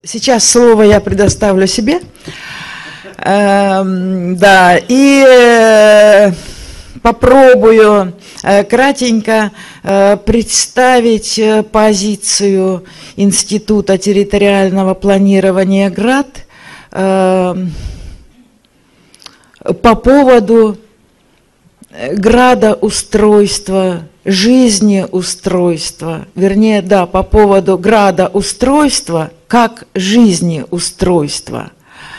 Сейчас слово я предоставлю себе. Да, и попробую кратенько представить позицию Института территориального планирования ГРАД по поводу градоустройства, жизнеустройства, вернее, да, по поводу градоустройства как жизнеустройства.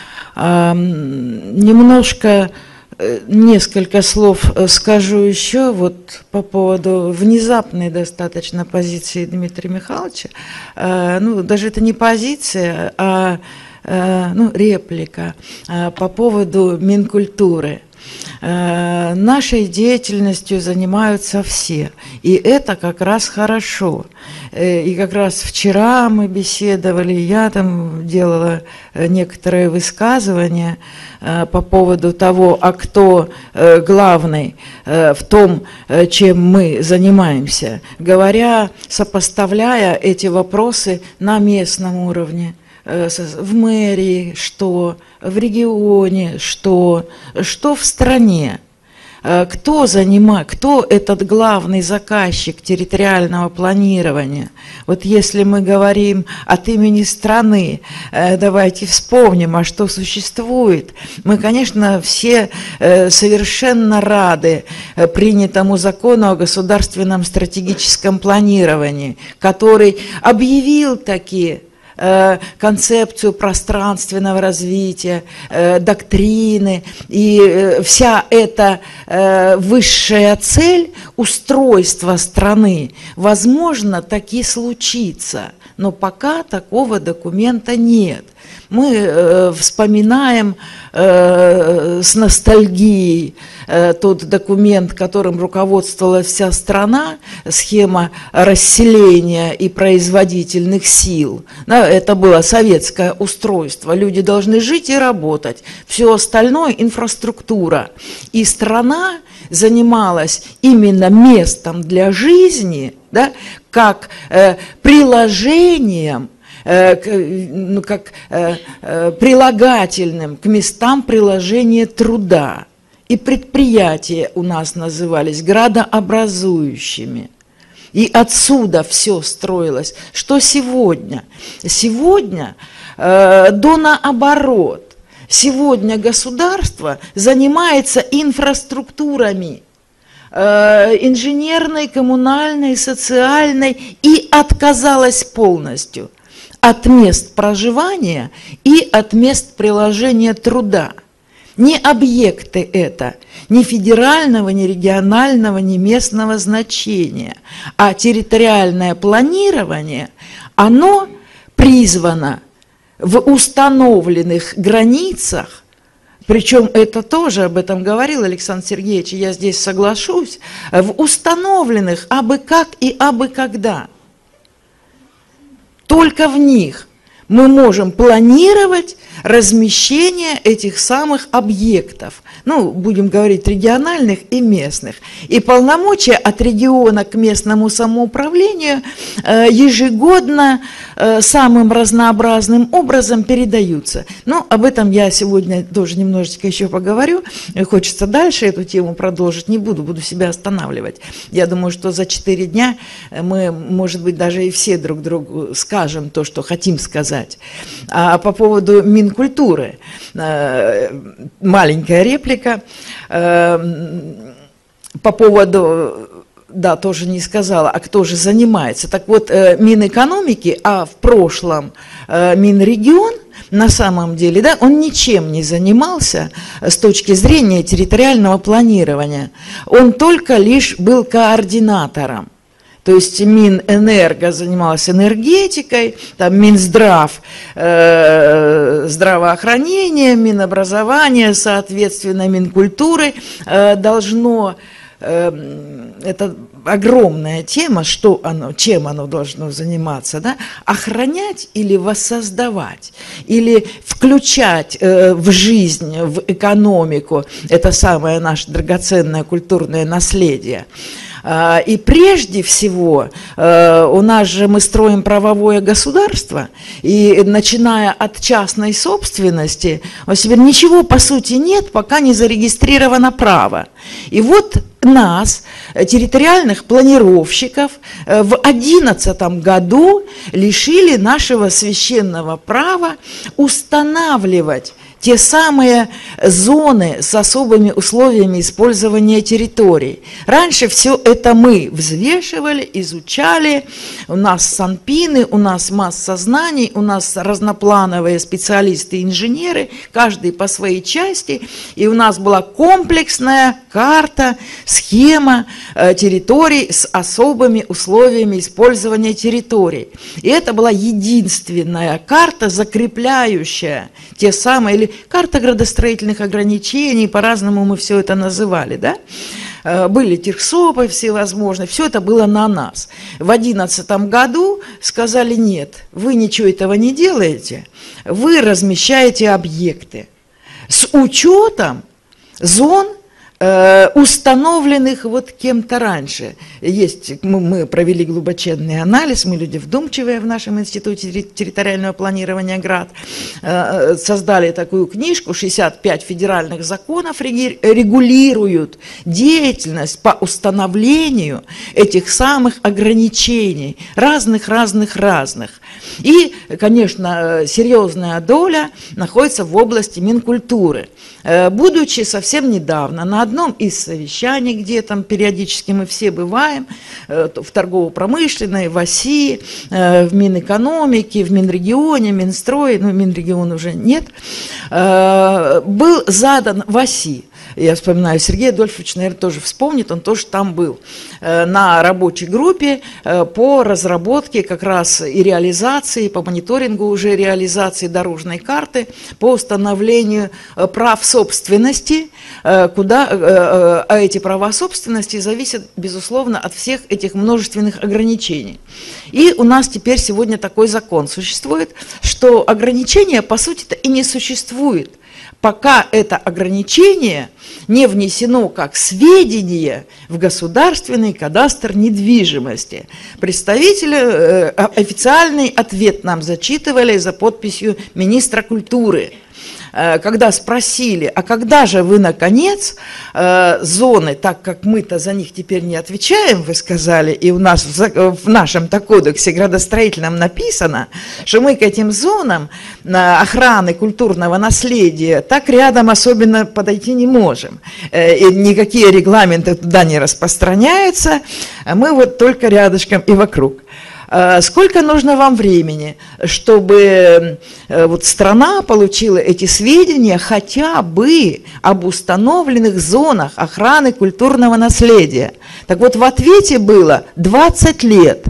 Несколько слов скажу еще вот по поводу внезапной достаточно позиции Дмитрия Михайловича. Ну, даже это не позиция, а реплика по поводу Минкультуры. Нашей деятельностью занимаются все, и это как раз хорошо. И как раз вчера мы беседовали, я там делала некоторые высказывания по поводу того, а кто главный в том, чем мы занимаемся, сопоставляя эти вопросы на местном уровне. В мэрии что, в регионе что в стране. Кто этот главный заказчик территориального планирования? Вот если мы говорим от имени страны, давайте вспомним, а что существует. Мы, конечно, все совершенно рады принятому закону о государственном стратегическом планировании, который объявил такие концепцию пространственного развития, доктрины, и вся эта высшая цель устройства страны, возможно, таки случится, но пока такого документа нет. Мы вспоминаем с ностальгией тот документ, которым руководствовалась вся страна, схема расселения и производительных сил. Это было советское устройство. Люди должны жить и работать. Все остальное – инфраструктура. И страна занималась именно местом для жизни, да, как приложением, прилагательным к местам приложения труда. И предприятия у нас назывались градообразующими. И отсюда все строилось. Что сегодня? Сегодня до наоборот. Сегодня государство занимается инфраструктурами. Инженерной, коммунальной, социальной, и отказалась полностью от мест проживания и от мест приложения труда. Не объекты это, ни федерального, ни регионального, ни местного значения, а территориальное планирование, оно призвано в установленных границах. Причем это тоже, об этом говорил Александр Сергеевич, и я здесь соглашусь, в установленных абы как и абы когда. Только в них мы можем планировать размещение этих самых объектов, ну, будем говорить, региональных и местных. И полномочия от региона к местному самоуправлению ежегодно самым разнообразным образом передаются. Но об этом я сегодня тоже немножечко еще поговорю. Хочется дальше эту тему продолжить, не буду себя останавливать. Я думаю, что за 4 дня мы, может быть, даже и все друг другу скажем то, что хотим сказать. А по поводу Минкультуры, маленькая реплика, по поводу, да, тоже не сказала, а кто же занимается. Так вот, Минэкономики, а в прошлом Минрегион, на самом деле, да, он ничем не занимался с точки зрения территориального планирования. Он только лишь был координатором. То есть Минэнерго занималась энергетикой, там Минздрав здравоохранение, Минобразование, соответственно, Минкультуры должно, это огромная тема, что оно, чем оно должно заниматься, да? Охранять или воссоздавать, или включать в жизнь, в экономику это самое наше драгоценное культурное наследие. И прежде всего, у нас же мы строим правовое государство, и начиная от частной собственности, у нас теперь ничего по сути нет, пока не зарегистрировано право. И вот нас, территориальных планировщиков, в 2011 году лишили нашего священного права устанавливать те самые зоны с особыми условиями использования территорий. Раньше все это мы взвешивали, изучали, у нас санпины, у нас масса знаний, у нас разноплановые специалисты, инженеры, каждый по своей части, и у нас была комплексная карта, схема территорий с особыми условиями использования территорий. И это была единственная карта, закрепляющая те самые, или карта градостроительных ограничений, по-разному мы все это называли, да? Были терсопы всевозможные, все это было на нас. В 2011 году сказали: нет, вы ничего этого не делаете, вы размещаете объекты с учетом зон, установленных вот кем-то раньше. Есть, мы провели глубоченный анализ, мы люди вдумчивые в нашем институте территориального планирования ГРАД, создали такую книжку, 65 федеральных законов регулируют деятельность по установлению этих самых ограничений, разных. И, конечно, серьезная доля находится в области Минкультуры. Будучи совсем недавно на одном из совещаний, где там периодически мы все бываем, в торгово-промышленной, в ОСИ, в Минэкономике, в Минрегионе, Минстрое, ну, Минрегион уже нет, был задан в ОСИ. Я вспоминаю, Сергей Адольфович, наверное, тоже вспомнит, он тоже там был, на рабочей группе по разработке как раз и реализации, по мониторингу уже реализации дорожной карты, по установлению прав собственности, а эти права собственности зависят, безусловно, от всех этих множественных ограничений. И у нас теперь сегодня такой закон существует, что ограничения, по сути-то, и не существует, пока это ограничение не внесено как сведение в государственный кадастр недвижимости. Представители официальный ответ нам зачитывали за подписью министра культуры. Когда спросили: а когда же вы, наконец, зоны, так как мы-то за них теперь не отвечаем, вы сказали, и у нас в нашем-то кодексе градостроительном написано, что мы к этим зонам охраны культурного наследия так рядом особенно подойти не можем, и никакие регламенты туда не распространяются, мы вот только рядышком и вокруг. Сколько нужно вам времени, чтобы вот страна получила эти сведения хотя бы об установленных зонах охраны культурного наследия? Так вот, в ответе было 20 лет.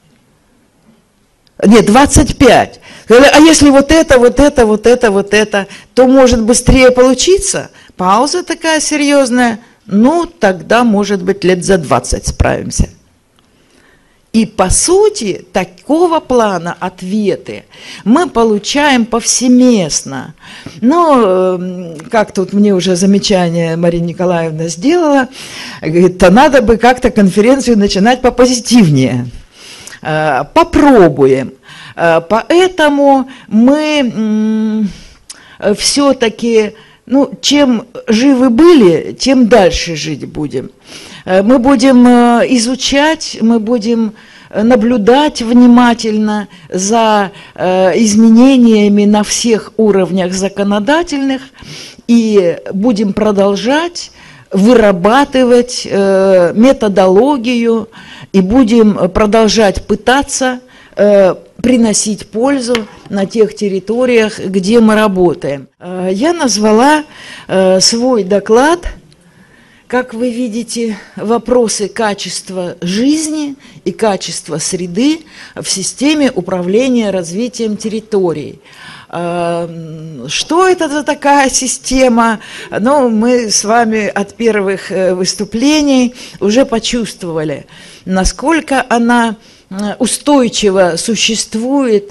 Нет, 25. А если вот это, то может быстрее получиться? Пауза такая серьезная. Ну, тогда, может быть, лет за 20 справимся. И, по сути, такого плана мы получаем повсеместно. Но, как тут мне уже замечание Мария Николаевна сделала, говорит, то надо бы как-то конференцию начинать попозитивнее. Попробуем. Поэтому мы все-таки, ну, чем живы были, тем дальше жить будем. Мы будем изучать, мы будем наблюдать внимательно за изменениями на всех уровнях законодательных и будем продолжать вырабатывать методологию и будем продолжать пытаться приносить пользу на тех территориях, где мы работаем. Я назвала свой доклад, как вы видите, вопросы качества жизни и качества среды в системе управления развитием территорий. Что это за такая система? Ну, мы с вами от первых выступлений уже почувствовали, насколько она устойчиво существует,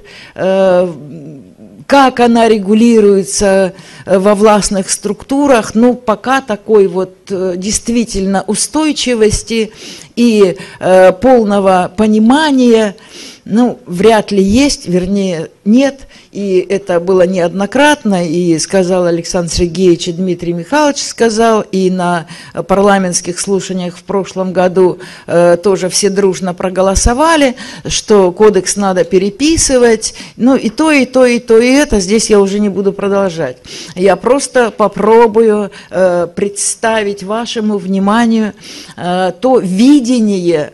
как она регулируется во властных структурах, ну, пока такой вот действительно устойчивости и полного понимания, ну, вряд ли есть, вернее, нет, и это было неоднократно, и сказал Александр Сергеевич, и Дмитрий Михайлович сказал, и на парламентских слушаниях в прошлом году тоже все дружно проголосовали, что кодекс надо переписывать, ну, и то, и то, и то, и это, здесь я уже не буду продолжать. Я просто попробую представить вашему вниманию то видение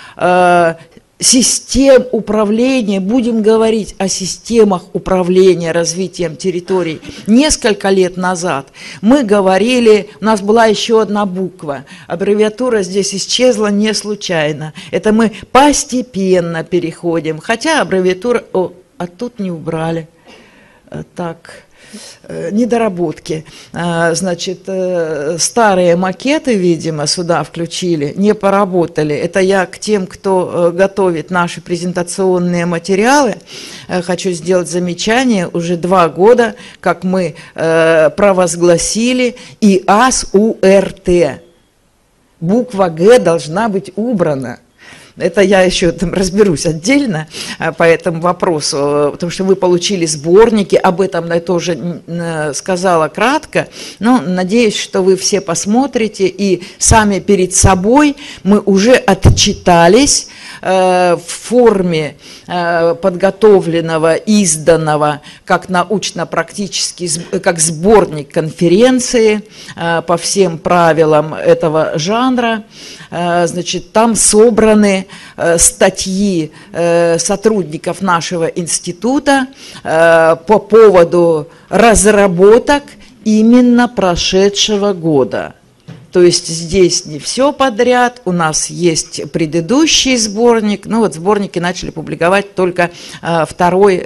систем управления, будем говорить о системах управления развитием территорий. Несколько лет назад мы говорили, у нас была еще одна буква, аббревиатура здесь исчезла не случайно. Это мы постепенно переходим, хотя аббревиатура, а тут не убрали, так... недоработки. Значит, старые макеты, видимо, сюда включили, не поработали. Это я к тем, кто готовит наши презентационные материалы, хочу сделать замечание. Уже 2 года, как мы провозгласили ИАС-УРТ. Буква Г должна быть убрана. Это я еще там разберусь отдельно по этому вопросу, потому что вы получили сборники, об этом я тоже сказала кратко, но надеюсь, что вы все посмотрите, и сами перед собой мы уже отчитались в форме подготовленного, изданного, как научно-практический, как сборник конференции по всем правилам этого жанра. Значит, там собраны статьи сотрудников нашего института по поводу разработок именно прошедшего года. То есть здесь не все подряд, у нас есть предыдущий сборник, ну вот сборники начали публиковать только второй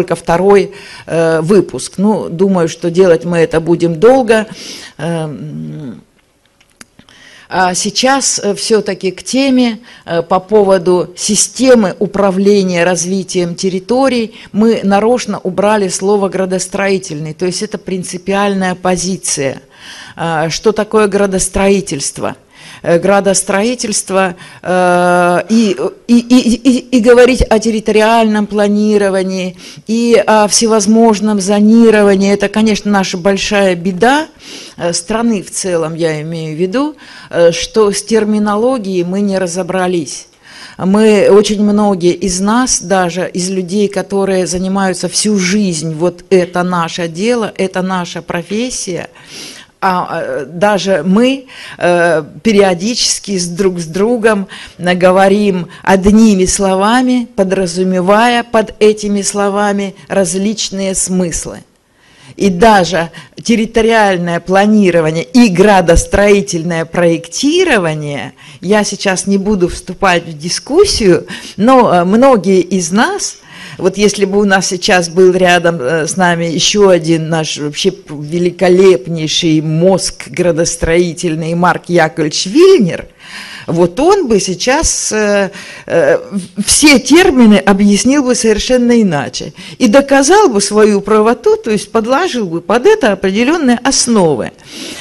выпуск. Ну, думаю, что делать мы это будем долго. А сейчас все-таки к теме по поводу системы управления развитием территорий мы нарочно убрали слово «градостроительный», то есть это принципиальная позиция. Что такое градостроительство? Градостроительство и говорить о территориальном планировании и о всевозможном зонировании, это, конечно, наша большая беда страны в целом, я имею в виду, что с терминологией мы не разобрались. Мы, очень многие из нас, даже из людей, которые занимаются всю жизнь, вот это наше дело, это наша профессия, а даже мы периодически друг с другом говорим одними словами, подразумевая под этими словами различные смыслы. И даже территориальное планирование и градостроительное проектирование, я сейчас не буду вступать в дискуссию, но многие из нас... Вот если бы у нас сейчас был рядом с нами еще один наш вообще великолепнейший мозг градостроительный Марк Яковлевич Вильнер, вот он бы сейчас все термины объяснил бы совершенно иначе и доказал бы свою правоту, то есть подложил бы под это определенные основы.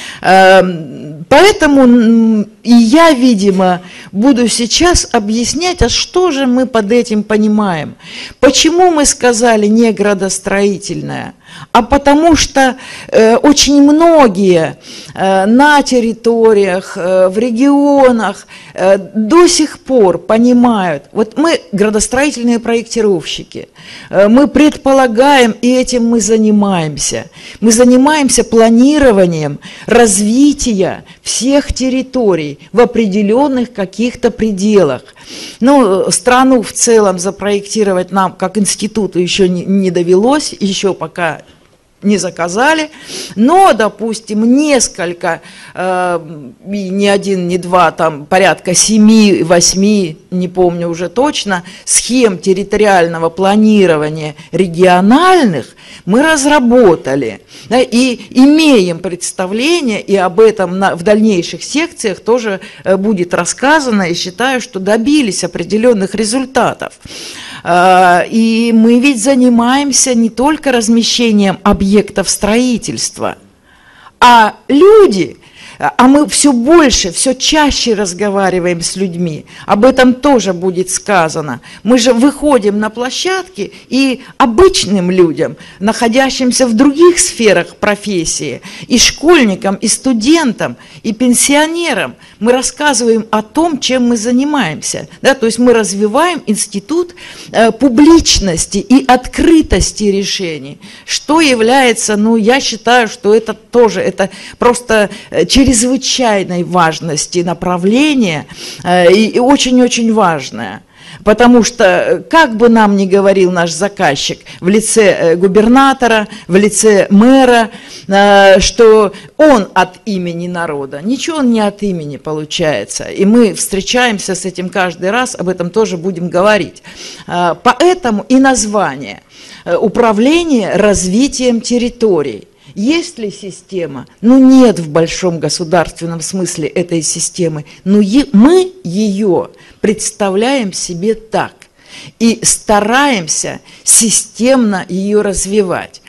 Поэтому и я, видимо, буду сейчас объяснять, а что же мы под этим понимаем. Почему мы сказали не градостроительное? А потому что очень многие на территориях, в регионах до сих пор понимают, вот мы градостроительные проектировщики, мы предполагаем, и этим мы занимаемся. Мы занимаемся планированием развития всех территорий в определенных каких-то пределах. Ну, страну в целом запроектировать нам, как институту, еще не довелось, еще пока не заказали, но, допустим, несколько, не один, не два, там порядка 7-8, не помню уже точно, схем территориального планирования региональных мы разработали, да, и имеем представление, и об этом в дальнейших секциях тоже будет рассказано, и считаю, что добились определенных результатов. И мы ведь занимаемся не только размещением объектов строительства, а люди, мы все больше, все чаще разговариваем с людьми, об этом тоже будет сказано. Мы же выходим на площадки и обычным людям, находящимся в других сферах профессии, и школьникам, и студентам, и пенсионерам, мы рассказываем о том, чем мы занимаемся. Да? То есть мы развиваем институт публичности и открытости решений, что является, ну, я считаю, что это тоже, это просто чрезвычайной важности направление и очень-очень важное. Потому что, как бы нам ни говорил наш заказчик в лице губернатора, в лице мэра, что он от имени народа, ничего он не от имени получается. И мы встречаемся с этим каждый раз, об этом тоже будем говорить. Поэтому и название «Управление развитием территорий». Есть ли система? Ну, нет в большом государственном смысле этой системы, но мы ее представляем себе так и стараемся системно ее развивать.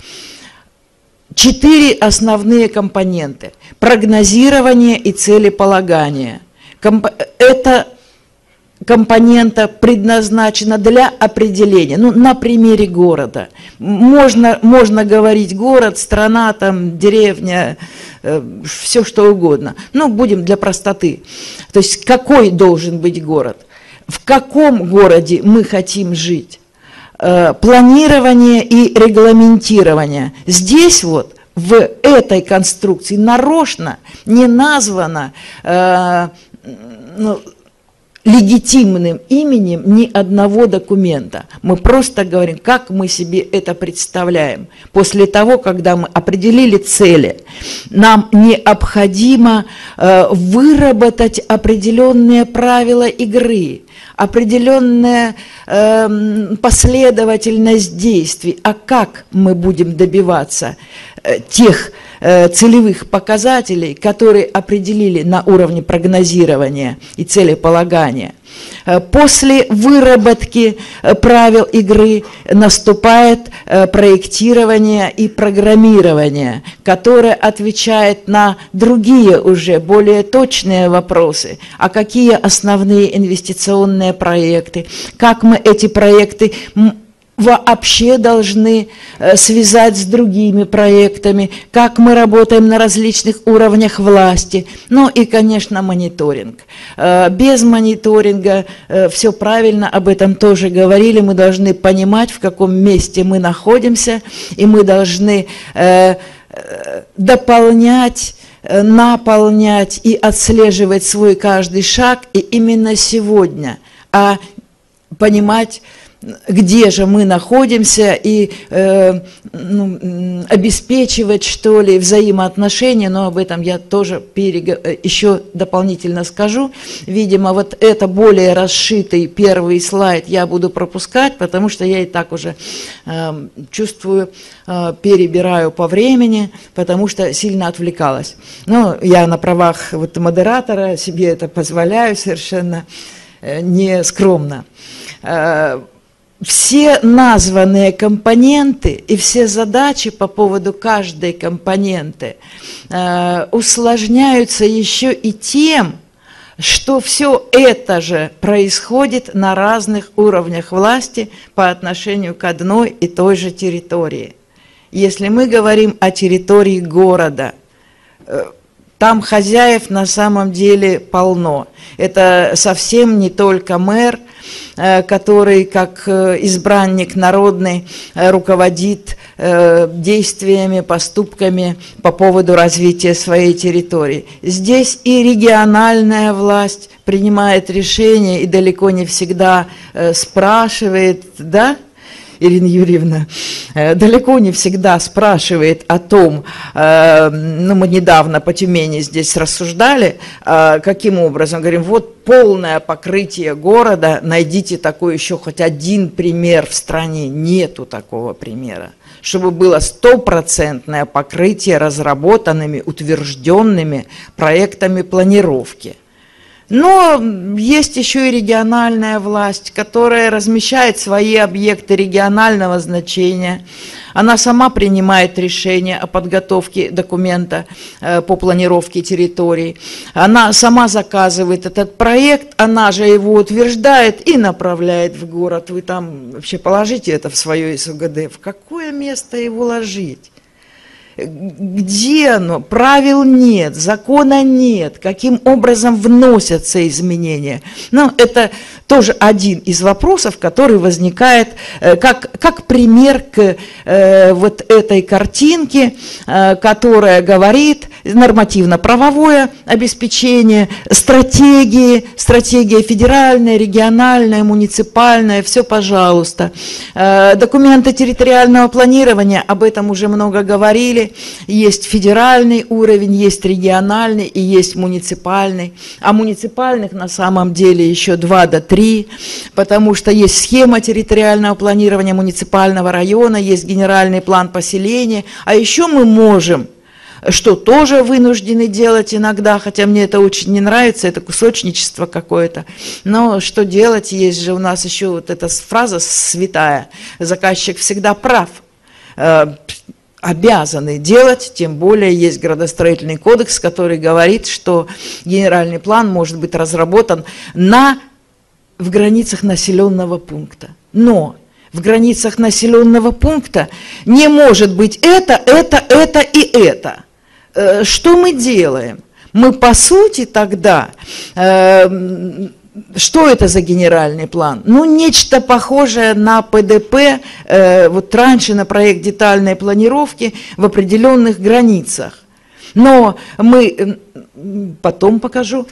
4 основные компоненты. Прогнозирование и целеполагание. Это компонента предназначена для определения, ну, на примере города. Можно говорить город, страна, там, деревня, все что угодно. Но будем для простоты. То есть какой должен быть город? В каком городе мы хотим жить? Планирование и регламентирование. Здесь вот в этой конструкции нарочно не названо легитимным именем ни одного документа. Мы просто говорим, как мы себе это представляем. После того, когда мы определили цели, нам необходимо выработать определенные правила игры, определенная последовательность действий. А как мы будем добиваться тех целевых показателей, которые определили на уровне прогнозирования и целеполагания. После выработки правил игры наступает проектирование и программирование, которое отвечает на другие уже более точные вопросы. А какие основные инвестиционные проекты? Как мы эти проекты вообще должны связать с другими проектами, как мы работаем на различных уровнях власти, ну и, конечно, мониторинг. Без мониторинга все правильно, об этом тоже говорили, мы должны понимать, в каком месте мы находимся, и мы должны дополнять, наполнять и отслеживать свой каждый шаг, и именно сегодня, понимать, где же мы находимся, и обеспечивать, что ли, взаимоотношения, но об этом я тоже еще дополнительно скажу. Видимо, вот это более расшитый первый слайд я буду пропускать, потому что я и так уже чувствую, перебираю по времени, потому что сильно отвлекалась. Ну, я на правах вот модератора себе это позволяю совершенно не скромно. Все названные компоненты и все задачи по поводу каждой компоненты усложняются еще и тем, что все это же происходит на разных уровнях власти по отношению к одной и той же территории. Если мы говорим о территории города, там хозяев на самом деле полно. Это совсем не только мэр, который как избранник народный руководит действиями, поступками по поводу развития своей территории. Здесь и региональная власть принимает решения и далеко не всегда спрашивает, да? Ирина Юрьевна далеко не всегда спрашивает о том, ну, мы недавно по Тюмени здесь рассуждали, каким образом, говорим, вот полное покрытие города, найдите такой еще хоть один пример в стране, нету такого примера, чтобы было стопроцентное покрытие разработанными, утвержденными проектами планировки. Но есть еще и региональная власть, которая размещает свои объекты регионального значения. Она сама принимает решение о подготовке документа по планировке территорий. Она сама заказывает этот проект, она же его утверждает и направляет в город. Вы там вообще положите это в свое СУГД. В какое место его ложить? Где оно? Правил нет, закона нет, каким образом вносятся изменения. Но это тоже один из вопросов, который возникает как пример к вот этой картинке, которая говорит нормативно-правовое обеспечение, стратегия федеральная, региональная, муниципальная, все пожалуйста. Документы территориального планирования, об этом уже много говорили. Есть федеральный уровень, есть региональный и есть муниципальный. А муниципальных на самом деле еще 2 до 3, потому что есть схема территориального планирования муниципального района, есть генеральный план поселения. А еще мы можем, что тоже вынуждены делать иногда, хотя мне это очень не нравится, это кусочничество какое-то. Но что делать, есть же у нас еще вот эта фраза святая, заказчик всегда прав. Обязаны делать, тем более есть градостроительный кодекс, который говорит, что генеральный план может быть разработан в границах населенного пункта. Но в границах населенного пункта не может быть это и это. Что мы делаем? Мы, по сути, тогда... Что это за генеральный план? Ну, нечто похожее на ПДП, вот раньше на проект детальной планировки в определенных границах. Но мы, потом покажу,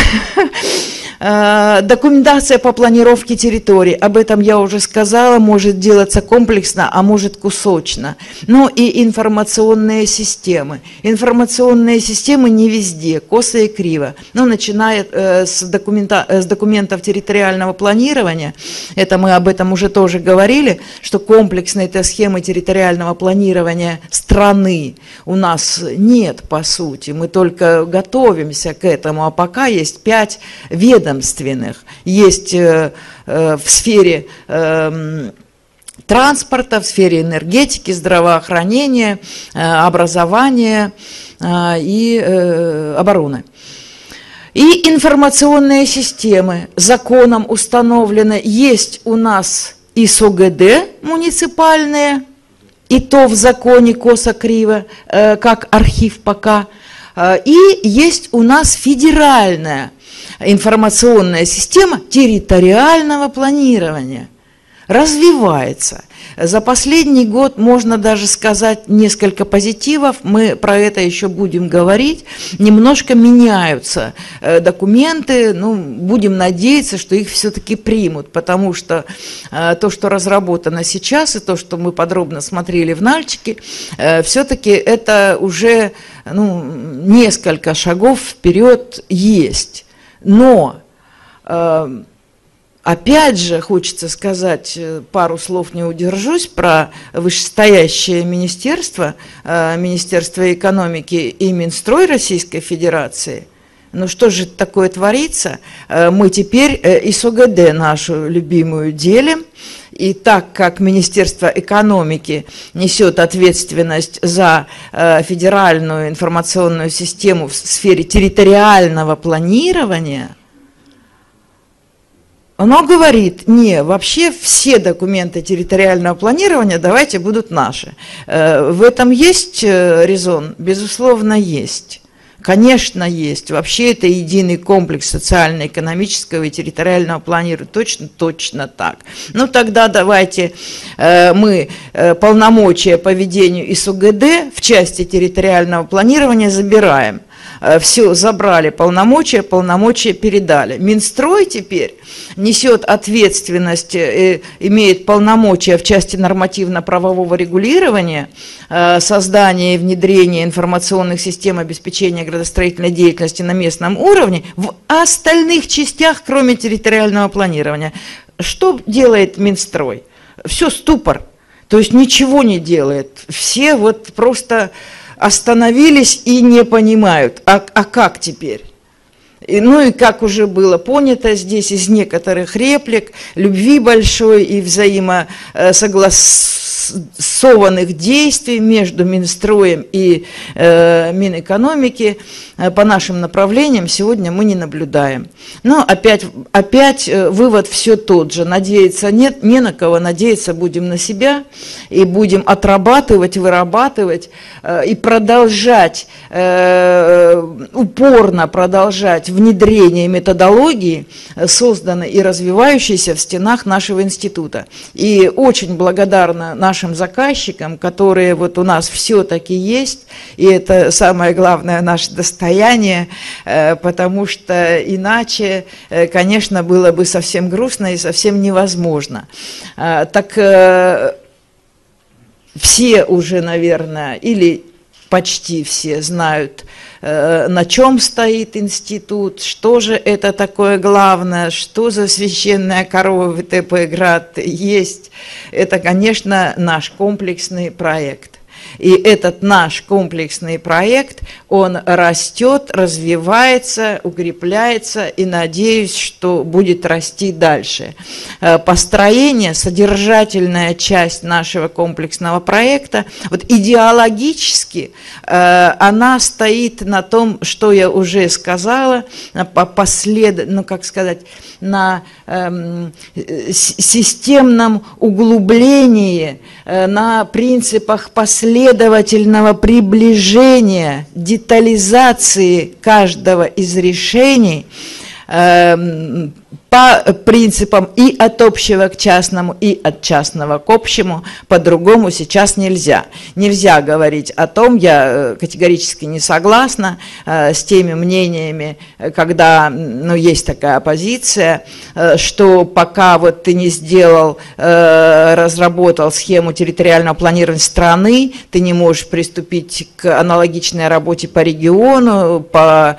документация по планировке территорий, об этом я уже сказала, может делаться комплексно, а может кусочно. Ну и информационные системы. Информационные системы не везде, косо и криво. Ну, начиная с документов территориального планирования, это мы об этом уже тоже говорили, что комплексной этой схемы территориального планирования страны у нас нет, по сути. Мы только готовимся к этому, а пока есть 5 ведомственных. Есть в сфере транспорта, в сфере энергетики, здравоохранения, образования и обороны. И информационные системы законом установлены. Есть у нас и СУГД муниципальные, и то в законе косо-криво, как архив пока. И есть у нас федеральная информационная система территориального планирования. Развивается. За последний год можно даже сказать несколько позитивов, мы про это еще будем говорить. Немножко меняются документы, ну, будем надеяться, что их все-таки примут, потому что то, что разработано сейчас, и то, что мы подробно смотрели в Нальчике, все-таки это уже несколько шагов вперед есть. Но опять же, хочется сказать, пару слов не удержусь про вышестоящее министерство, Министерство экономики и Минстрой Российской Федерации. Ну что же такое творится? Мы теперь и СУГД нашу любимую делим. И так как Министерство экономики несет ответственность за федеральную информационную систему в сфере территориального планирования, оно говорит, не, вообще все документы территориального планирования давайте будут наши. В этом есть резон? Безусловно, есть. Конечно, есть. Вообще это единый комплекс социально-экономического и территориального планирования. Точно так. Ну тогда давайте мы полномочия по ведению ИСУГД в части территориального планирования забираем. все забрали полномочия передали. Минстрой теперь несет ответственность, имеет полномочия в части нормативно-правового регулирования, создания и внедрения информационных систем обеспечения градостроительной деятельности на местном уровне в остальных частях, кроме территориального планирования. Что делает Минстрой? Все ступор, то есть ничего не делает. Все вот просто остановились и не понимают, а как теперь? Ну и как уже было понято здесь из некоторых реплик, любви большой и взаимосогласованных действий между Минстроем и Минэкономики по нашим направлениям сегодня мы не наблюдаем. Но опять вывод все тот же. Надеяться нет, не на кого, надеяться будем на себя и будем отрабатывать, вырабатывать и продолжать, упорно продолжать внедрение методологии, созданной и развивающейся в стенах нашего института. И очень благодарна нашим заказчикам, которые вот у нас все-таки есть, и это самое главное наше достояние, потому что иначе, конечно, было бы совсем грустно и совсем невозможно. Так все уже, наверное, или почти все знают, на чем стоит институт, что же это такое главное, что за священная корова ВТП Град есть. Это, конечно, наш комплексный проект. И этот наш комплексный проект, он растет, развивается, укрепляется и, надеюсь, что будет расти дальше. Построение, содержательная часть нашего комплексного проекта, вот идеологически она стоит на том, что я уже сказала, на системном углублении, на принципах последовательного приближения, детализации каждого из решений по принципам и от общего к частному, и от частного к общему, по-другому сейчас нельзя. Нельзя говорить о том, я категорически не согласна с теми мнениями, когда есть такая позиция, что пока вот ты не сделал, разработал схему территориального планирования страны, ты не можешь приступить к аналогичной работе по региону, по,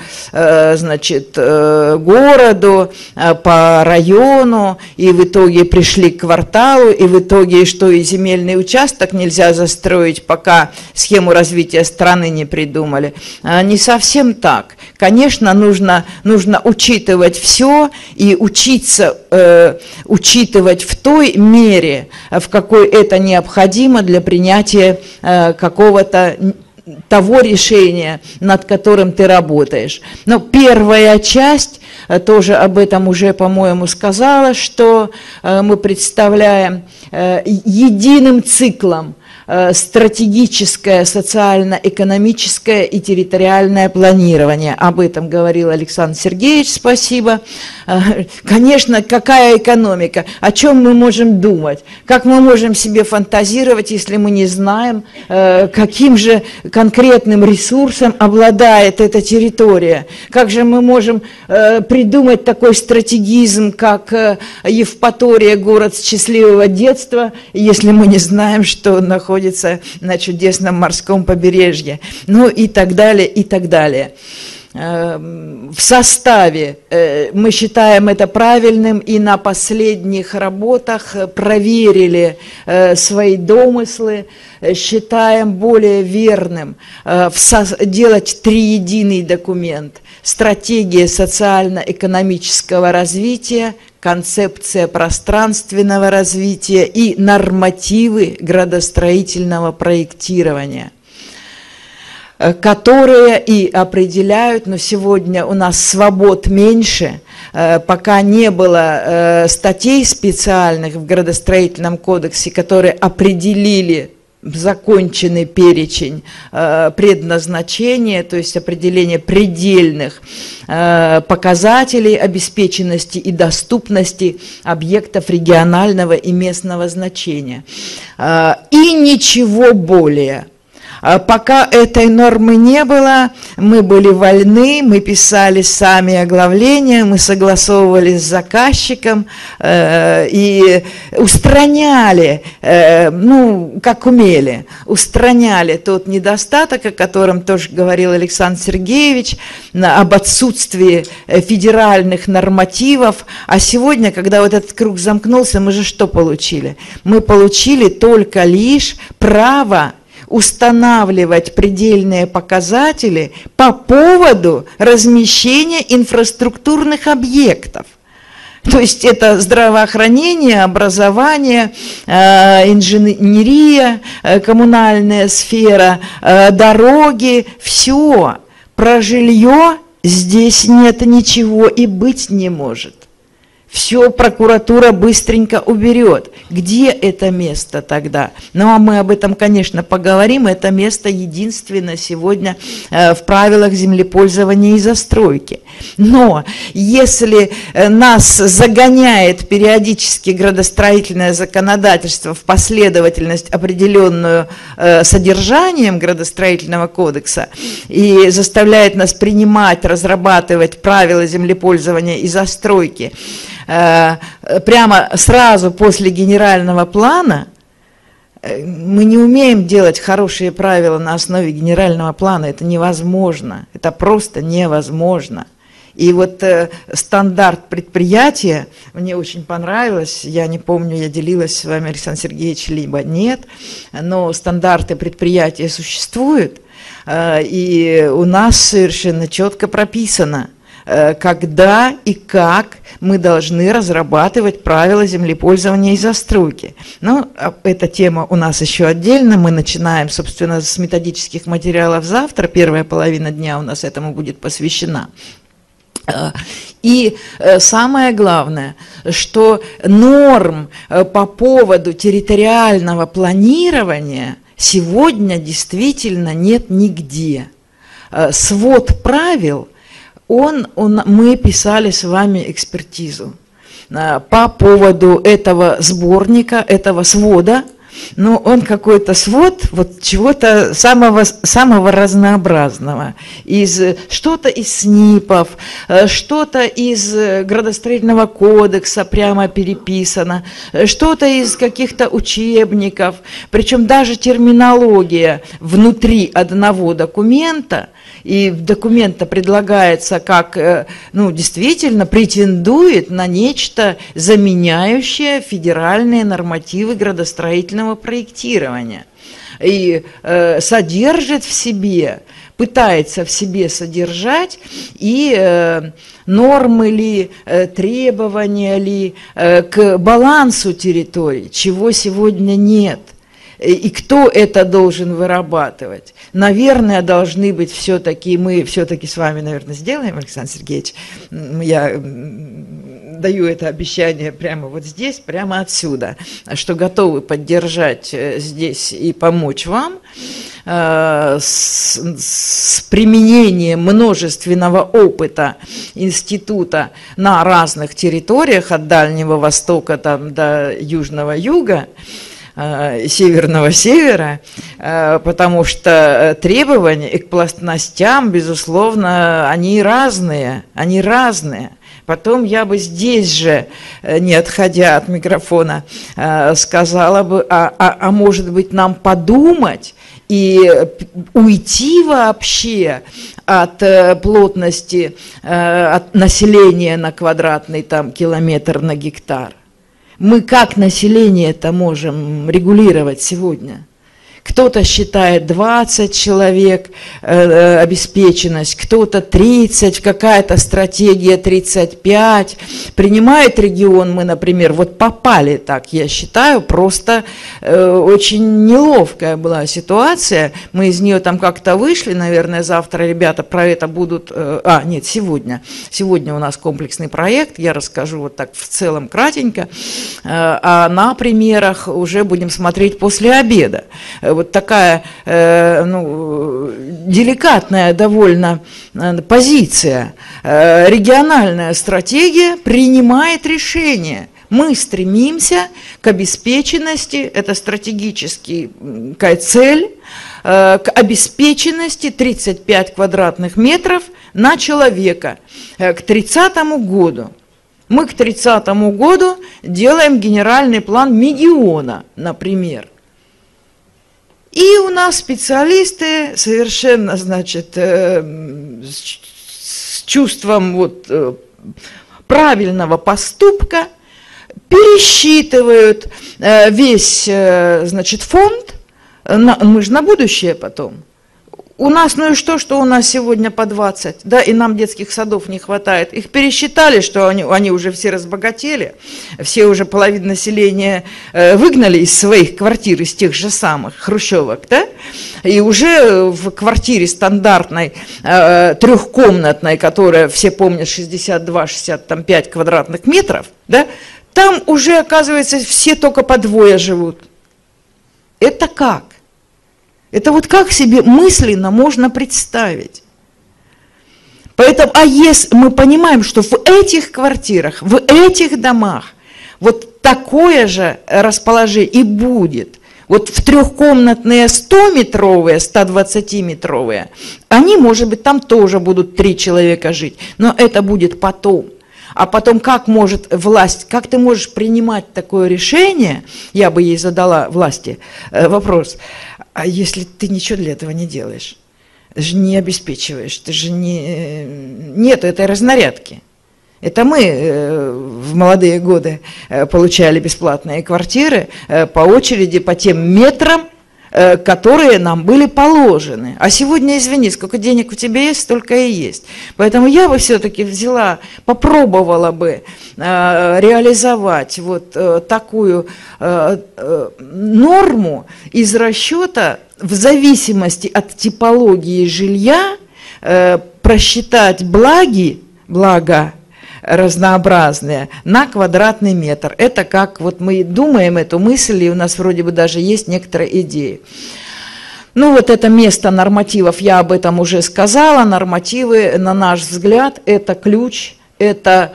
городу, по району, и в итоге пришли к кварталу, и в итоге, что и земельный участок нельзя застроить, пока схему развития страны не придумали. Не совсем так. Конечно, нужно учитывать все и учиться учитывать в той мере, в какой это необходимо для принятия какого-то того решения, над которым ты работаешь. Но первая часть, тоже об этом уже, по-моему, сказала, что мы представляем единым циклом стратегическое, социально-экономическое и территориальное планирование. Об этом говорил Александр Сергеевич, спасибо. Конечно, какая экономика? О чем мы можем думать? Как мы можем себе фантазировать, если мы не знаем, каким же конкретным ресурсом обладает эта территория? Как же мы можем придумать такой стратегизм, как Евпатория, город счастливого детства, если мы не знаем, что находится на чудесном морском побережье, ну и так далее, и так далее. В составе мы считаем это правильным и на последних работах проверили свои домыслы, считаем более верным делать триединый документ: стратегия социально-экономического развития, концепция пространственного развития и нормативы градостроительного проектирования, которые и определяют, но сегодня у нас свобод меньше, пока не было статей специальных в градостроительном кодексе, которые определили законченный перечень предназначения, то есть определение предельных показателей обеспеченности и доступности объектов регионального и местного значения. И ничего более. Пока этой нормы не было, мы были вольны, мы писали сами оглавления, мы согласовывали с заказчиком и устраняли, ну, как умели, устраняли тот недостаток, о котором тоже говорил Александр Сергеевич, об отсутствии федеральных нормативов. А сегодня, когда вот этот круг замкнулся, мы же что получили? Мы получили только лишь право устанавливать предельные показатели по поводу размещения инфраструктурных объектов. То есть это здравоохранение, образование, инженерия, коммунальная сфера, дороги, все. Про жилье здесь нет ничего и быть не может. Все прокуратура быстренько уберет. Где это место тогда? Ну, а мы об этом, конечно, поговорим. Это место единственно сегодня в правилах землепользования и застройки. Но если нас загоняет периодически градостроительное законодательство в последовательность, определенную содержанием градостроительного кодекса, и заставляет нас принимать, разрабатывать правила землепользования и застройки, прямо сразу после генерального плана, мы не умеем делать хорошие правила на основе генерального плана. Это невозможно. Это просто невозможно. И вот стандарт предприятия мне очень понравилось. Я не помню, я делилась с вами, Александр Сергеевич, либо нет. Но стандарты предприятия существуют. И у нас совершенно четко прописано, когда и как мы должны разрабатывать правила землепользования и застройки. Но эта тема у нас еще отдельно. Мы начинаем, собственно, с методических материалов завтра. Первая половина дня у нас этому будет посвящена. И самое главное, что норм по поводу территориального планирования сегодня действительно нет нигде. Свод правил, мы писали с вами экспертизу по поводу этого сборника, этого свода. Но он какой-то свод вот чего-то самого разнообразного. Что-то из СНИПов, что-то из градостроительного кодекса прямо переписано, что-то из каких-то учебников. Причем даже терминология внутри одного документа, и документа предлагается как, ну, действительно претендует на нечто, заменяющее федеральные нормативы градостроительного проектирования. И содержит в себе, пытается в себе содержать и нормы ли, требования ли к балансу территорий, чего сегодня нет. И кто это должен вырабатывать? Наверное, должны быть все-таки, мы все-таки с вами, наверное, сделаем, Александр Сергеевич, я даю это обещание прямо вот здесь, прямо отсюда, что готовы поддержать здесь и помочь вам с применением множественного опыта института на разных территориях, от Дальнего Востока там, до Южного Юга, северного севера, потому что требования к плоскостям, безусловно, они разные. Потом я бы здесь же, не отходя от микрофона, сказала бы, а может быть нам подумать и уйти вообще от плотности от населения на квадратный там, километр на гектар. Мы как население это можем регулировать сегодня? Кто-то считает 20 человек обеспеченность, кто-то 30, какая-то стратегия 35. Принимает регион, мы, например, вот попали так, я считаю, просто очень неловкая была ситуация. Мы из нее там как-то вышли, наверное, завтра ребята про это будут... нет, сегодня. Сегодня у нас комплексный проект, я расскажу вот так в целом кратенько, а на примерах уже будем смотреть после обеда. Вот такая деликатная довольно позиция. Региональная стратегия принимает решение. Мы стремимся к обеспеченности, это стратегическая цель, к обеспеченности 35 квадратных метров на человека к 30 году. Мы к 30 году делаем генеральный план Мегиона, например. И у нас специалисты совершенно, значит, с чувством вот, правильного поступка пересчитывают весь, значит, фонд, мы же на будущее потом. У нас, ну и что у нас сегодня по 20, да, и нам детских садов не хватает. Их пересчитали, что они уже все разбогатели, все уже половину населения выгнали из своих квартир, из тех же самых хрущевок, да, и уже в квартире стандартной, трехкомнатной, которая, все помнят, 62-65 квадратных метров, да, там уже, оказывается, все только по двое живут. Это как? Это вот как себе мысленно можно представить? Поэтому, а если мы понимаем, что в этих квартирах, в этих домах вот такое же расположение и будет, вот в трехкомнатные 100-метровые, 120-метровые, они, может быть, там тоже будут 3 человека жить, но это будет потом. А потом, как может власть, как ты можешь принимать такое решение, я бы ей задала власти вопрос, а если ты ничего для этого не делаешь, ты же не обеспечиваешь, ты же не... Нет этой разнарядки. Это мы в молодые годы получали бесплатные квартиры по очереди, по тем метрам, которые нам были положены. А сегодня, извини, сколько денег у тебя есть, столько и есть. Поэтому я бы все-таки взяла, попробовала бы реализовать вот такую норму из расчета в зависимости от типологии жилья, просчитать блага разнообразные на квадратный метр. Это как вот мы думаем эту мысль, и у нас вроде бы даже есть некоторые идеи. Ну вот это место нормативов, я об этом уже сказала. Нормативы, на наш взгляд, это ключ. Это,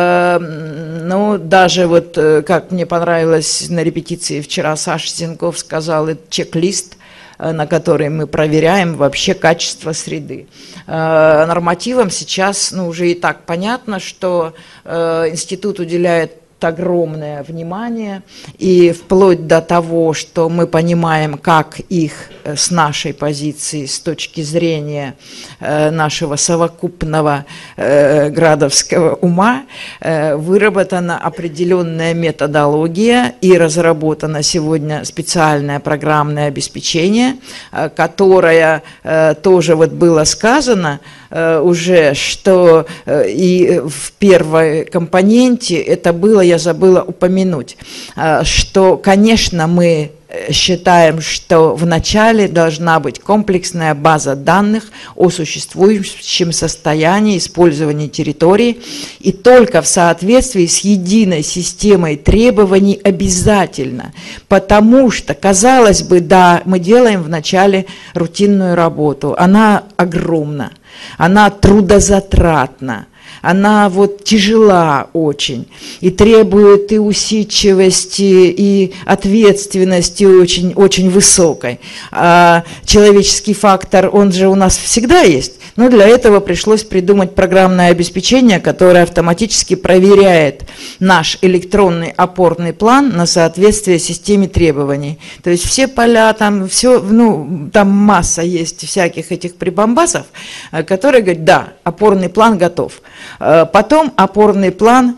ну, даже вот, как мне понравилось на репетиции вчера, Саша Зенков сказал, это чек-лист, на который мы проверяем вообще качество среды. Нормативам сейчас, ну, уже и так понятно, что институт уделяет огромное внимание, и вплоть до того, что мы понимаем, как их с нашей позиции, с точки зрения нашего совокупного градовского ума, выработана определенная методология и разработано сегодня специальное программное обеспечение, которое тоже вот было сказано уже, что и в первой компоненте это было, я забыла упомянуть, что, конечно, мы считаем, что вначале должна быть комплексная база данных о существующем состоянии использования территории, и только в соответствии с единой системой требований обязательно, потому что, казалось бы, да, мы делаем вначале рутинную работу, она огромна, она трудозатратна, она вот тяжела очень и требует и усидчивости, и ответственности очень, очень высокой. А человеческий фактор, он же у нас всегда есть, но для этого пришлось придумать программное обеспечение, которое автоматически проверяет наш электронный опорный план на соответствие системе требований. То есть все поля, там все, ну, там масса есть всяких этих прибамбасов, которые говорят, да, опорный план готов. Потом опорный план,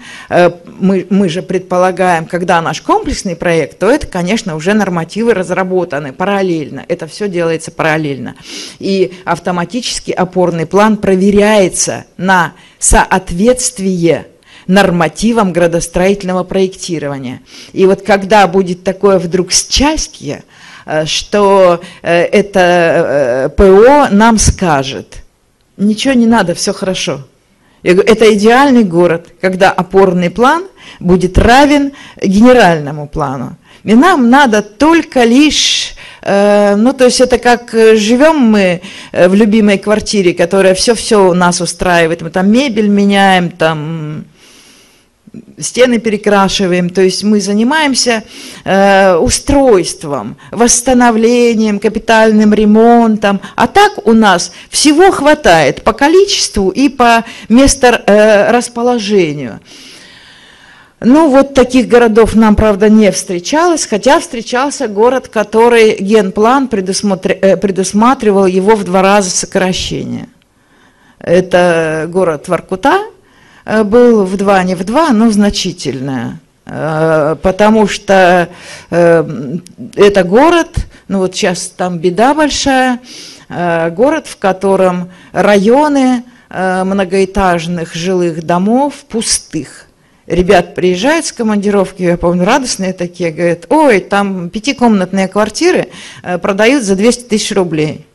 мы же предполагаем, когда наш комплексный проект, то это, конечно, уже нормативы разработаны параллельно, это все делается параллельно. И автоматически опорный план проверяется на соответствие нормативам градостроительного проектирования. И вот когда будет такое вдруг счастье, что это ПО нам скажет, ничего не надо, все хорошо. Я говорю, это идеальный город, когда опорный план будет равен генеральному плану. И нам надо только лишь, ну то есть это как живем мы в любимой квартире, которая все-все нас устраивает, мы там мебель меняем, там стены перекрашиваем, то есть мы занимаемся устройством, восстановлением, капитальным ремонтом, а так у нас всего хватает по количеству и по месторасположению. Ну, вот таких городов нам, правда, не встречалось, хотя встречался город, который генплан предусматривал его в 2 раза сокращение. Это город Воркута, был в 2, не в 2, но значительное, потому что это город, ну вот сейчас там беда большая, город, в котором районы многоэтажных жилых домов пустых. Ребят приезжают с командировки, я помню, радостные такие, говорят, ой, там 5-комнатные квартиры продают за 200 тысяч рублей.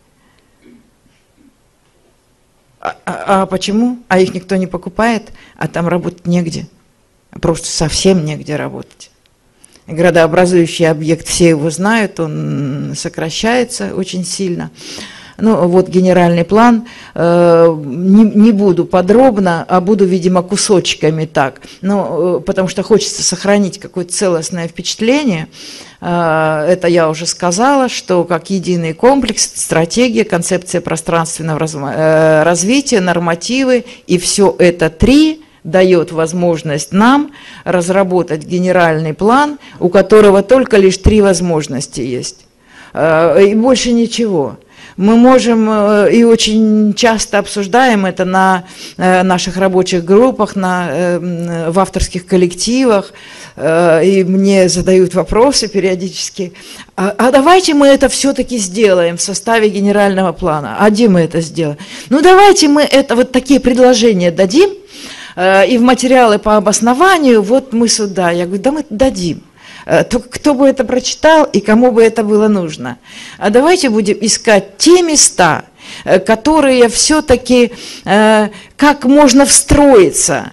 А почему? А их никто не покупает, а там работать негде. Просто совсем негде работать. Градообразующий объект, все его знают, он сокращается очень сильно. Ну, вот генеральный план, не буду подробно, а буду, видимо, кусочками так, ну, потому что хочется сохранить какое-то целостное впечатление. Это я уже сказала, что как единый комплекс, стратегия, концепция пространственного развития, нормативы, и все это 3 дает возможность нам разработать генеральный план, у которого только лишь 3 возможности есть, и больше ничего. Мы можем и очень часто обсуждаем это на наших рабочих группах, в авторских коллективах, и мне задают вопросы периодически. А давайте мы это все-таки сделаем в составе генерального плана. А где мы это сделаем? Ну давайте мы это вот такие предложения дадим, и в материалы по обоснованию, вот мы сюда. Я говорю, да мы дадим. Только кто бы это прочитал и кому бы это было нужно. А давайте будем искать те места, которые все-таки как можно встроиться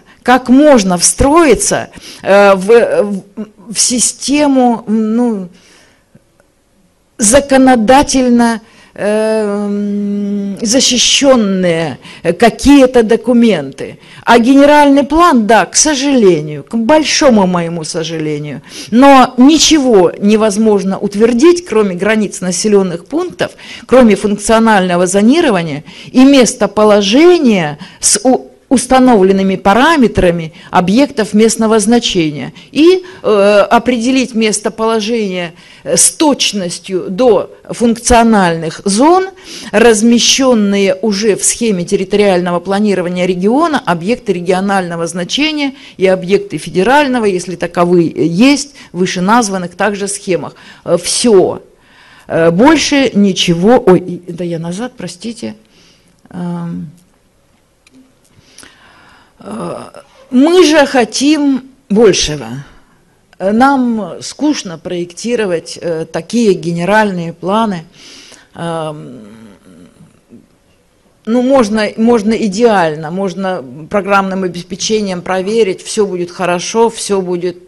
в систему, ну, законодательно защищенные какие-то документы. А генеральный план, да, к сожалению, к большому моему сожалению, но ничего невозможно утвердить, кроме границ населенных пунктов, кроме функционального зонирования и местоположения с установленными параметрами объектов местного значения и определить местоположение с точностью до функциональных зон, размещенные уже в схеме территориального планирования региона, объекты регионального значения и объекты федерального, если таковые есть, вышеназванных также схемах. Все. Больше ничего. Ой, да я назад, простите. Мы же хотим большего. Нам скучно проектировать такие генеральные планы. Ну, можно идеально, можно программным обеспечением проверить, все будет хорошо, все будет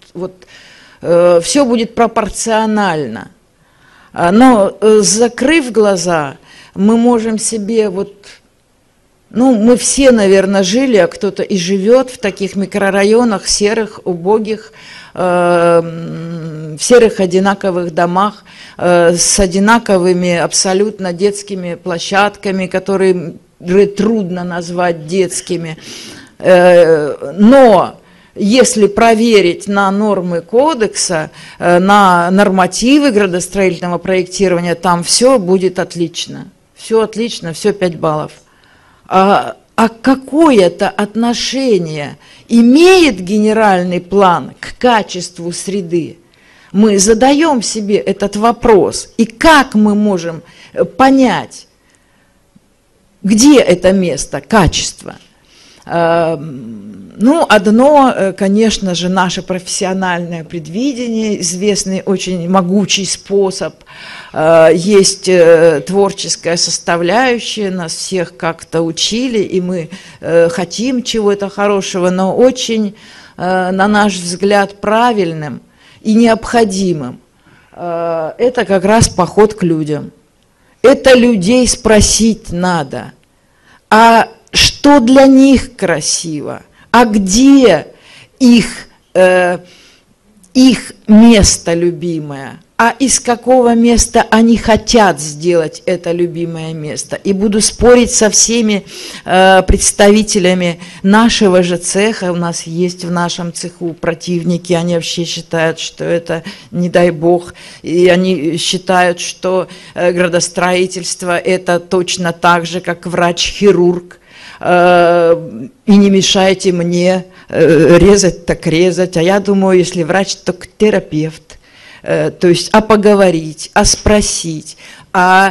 пропорционально. Но закрыв глаза, мы можем себе ну, мы все, наверное, жили, а кто-то и живет в таких микрорайонах, серых, убогих, в серых одинаковых домах, с одинаковыми абсолютно детскими площадками, которые трудно назвать детскими. Но если проверить на нормы кодекса, на нормативы градостроительного проектирования, там все будет отлично. Все отлично, все 5 баллов. А какое-то отношение имеет генеральный план к качеству среды? Мы задаем себе этот вопрос. И как мы можем понять, где это место, качество? Ну, одно, конечно же, наше профессиональное предвидение, известный очень могучий способ. Есть творческая составляющая, нас всех как-то учили, и мы хотим чего-то хорошего, но очень, на наш взгляд, правильным и необходимым. Это как раз поход к людям. Это людей спросить надо. А что для них красиво? А где их их место любимое, а из какого места они хотят сделать это любимое место. И буду спорить со всеми представителями нашего же цеха. У нас есть в нашем цеху противники, они вообще считают, что это, не дай бог, и они считают, что градостроительство это точно так же, как врач-хирург. И не мешайте мне резать, так резать. А я думаю, если врач, то терапевт. То есть, поговорить, спросить. Я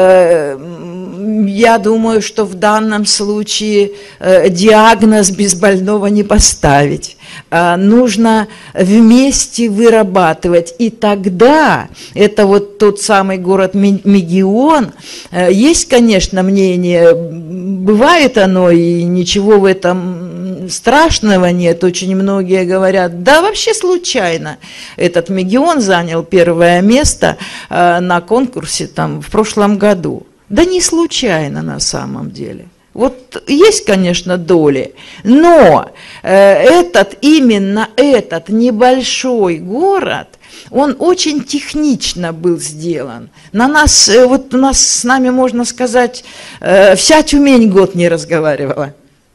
думаю, что в данном случае диагноз без больного не поставить. Нужно вместе вырабатывать. И тогда, это вот тот самый город Мегион, есть, конечно, мнение, бывает оно, и ничего в этом страшного нет. Очень многие говорят, да вообще случайно. Этот Мегион занял первое место на конкурсе там в прошлом году. Да не случайно на самом деле. Вот есть, конечно, доли, но именно этот небольшой город, он очень технично был сделан. Вот у нас с нами, можно сказать, вся Тюмень год не разговаривала.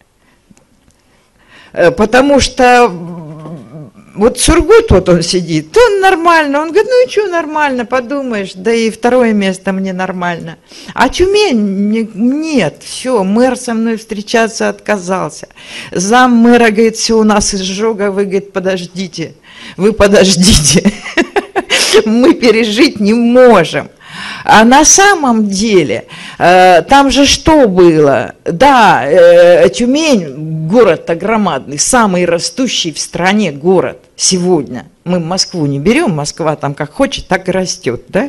Потому что вот Сургут, вот он сидит, он нормально, он говорит, ну и что нормально, подумаешь, да и второе место мне нормально. А Тюмень нет, все, мэр со мной встречаться отказался. Зам мэра говорит, все у нас изжога, вы, говорит, подождите, вы подождите, мы пережить не можем. А на самом деле, там же что было? Да, Тюмень, город-то громадный, самый растущий в стране город сегодня. Мы Москву не берем, Москва там как хочет, так и растет, да?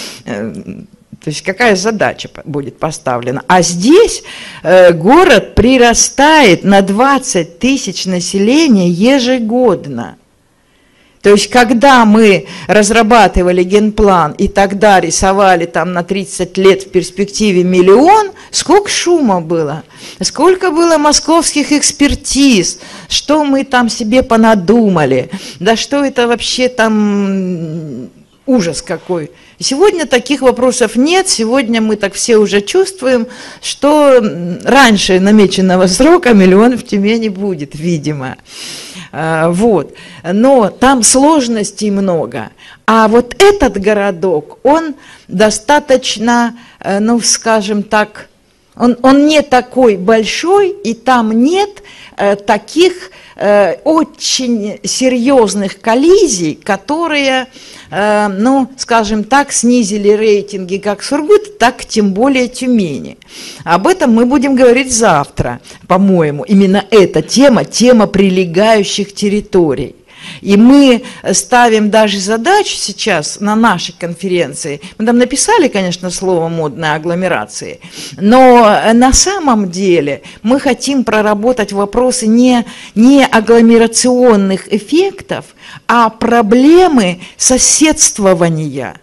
То есть какая задача будет поставлена? А здесь город прирастает на 20 тысяч населения ежегодно. То есть, когда мы разрабатывали генплан и тогда рисовали там на 30 лет в перспективе 1 миллион, сколько шума было, сколько было московских экспертиз, что мы там себе понадумали, да что это вообще там ужас какой. Сегодня таких вопросов нет, сегодня мы так все уже чувствуем, что раньше намеченного срока 1 миллион в Тюмени будет, видимо. Вот. Но там сложностей много. А вот этот городок, он достаточно, ну, скажем так, он не такой большой, и там нет таких очень серьезных коллизий, которые, ну, скажем так, снизили рейтинги как Сургут, так тем более Тюмени. Об этом мы будем говорить завтра, по-моему. Именно эта тема прилегающих территорий. И мы ставим даже задачу сейчас на нашей конференции, мы там написали, конечно, слово модное агломерации, но на самом деле мы хотим проработать вопросы не агломерационных эффектов, а проблемы соседствования.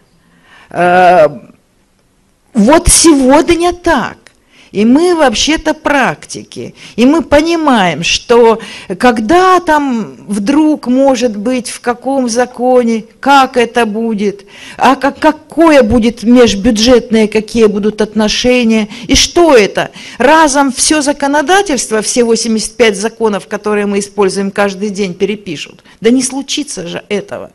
Вот сегодня так. И мы вообще-то практики, и мы понимаем, что когда там вдруг может быть, в каком законе, как это будет, а какое будет межбюджетное, какие будут отношения, и что это? Разом все законодательство, все 85 законов, которые мы используем каждый день, перепишут. Да не случится же этого.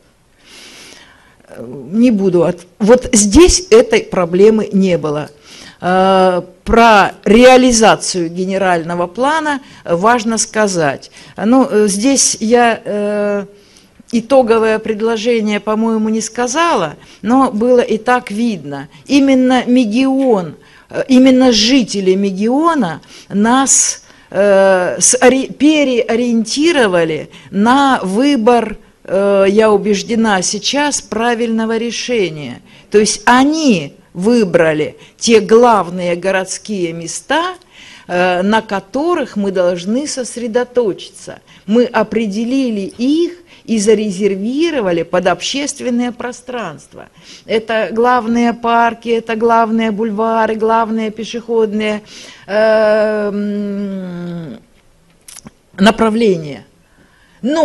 Не буду. Вот здесь этой проблемы не было. Про реализацию генерального плана важно сказать. Ну, здесь я итоговое предложение, по-моему, не сказала, но было и так видно. Именно Мегион, именно жители Мегиона нас переориентировали на выбор, я убеждена сейчас, правильного решения. То есть они выбрали те главные городские места, на которых мы должны сосредоточиться. Мы определили их и зарезервировали под общественное пространство. Это главные парки, это главные бульвары, главные пешеходные направления. Но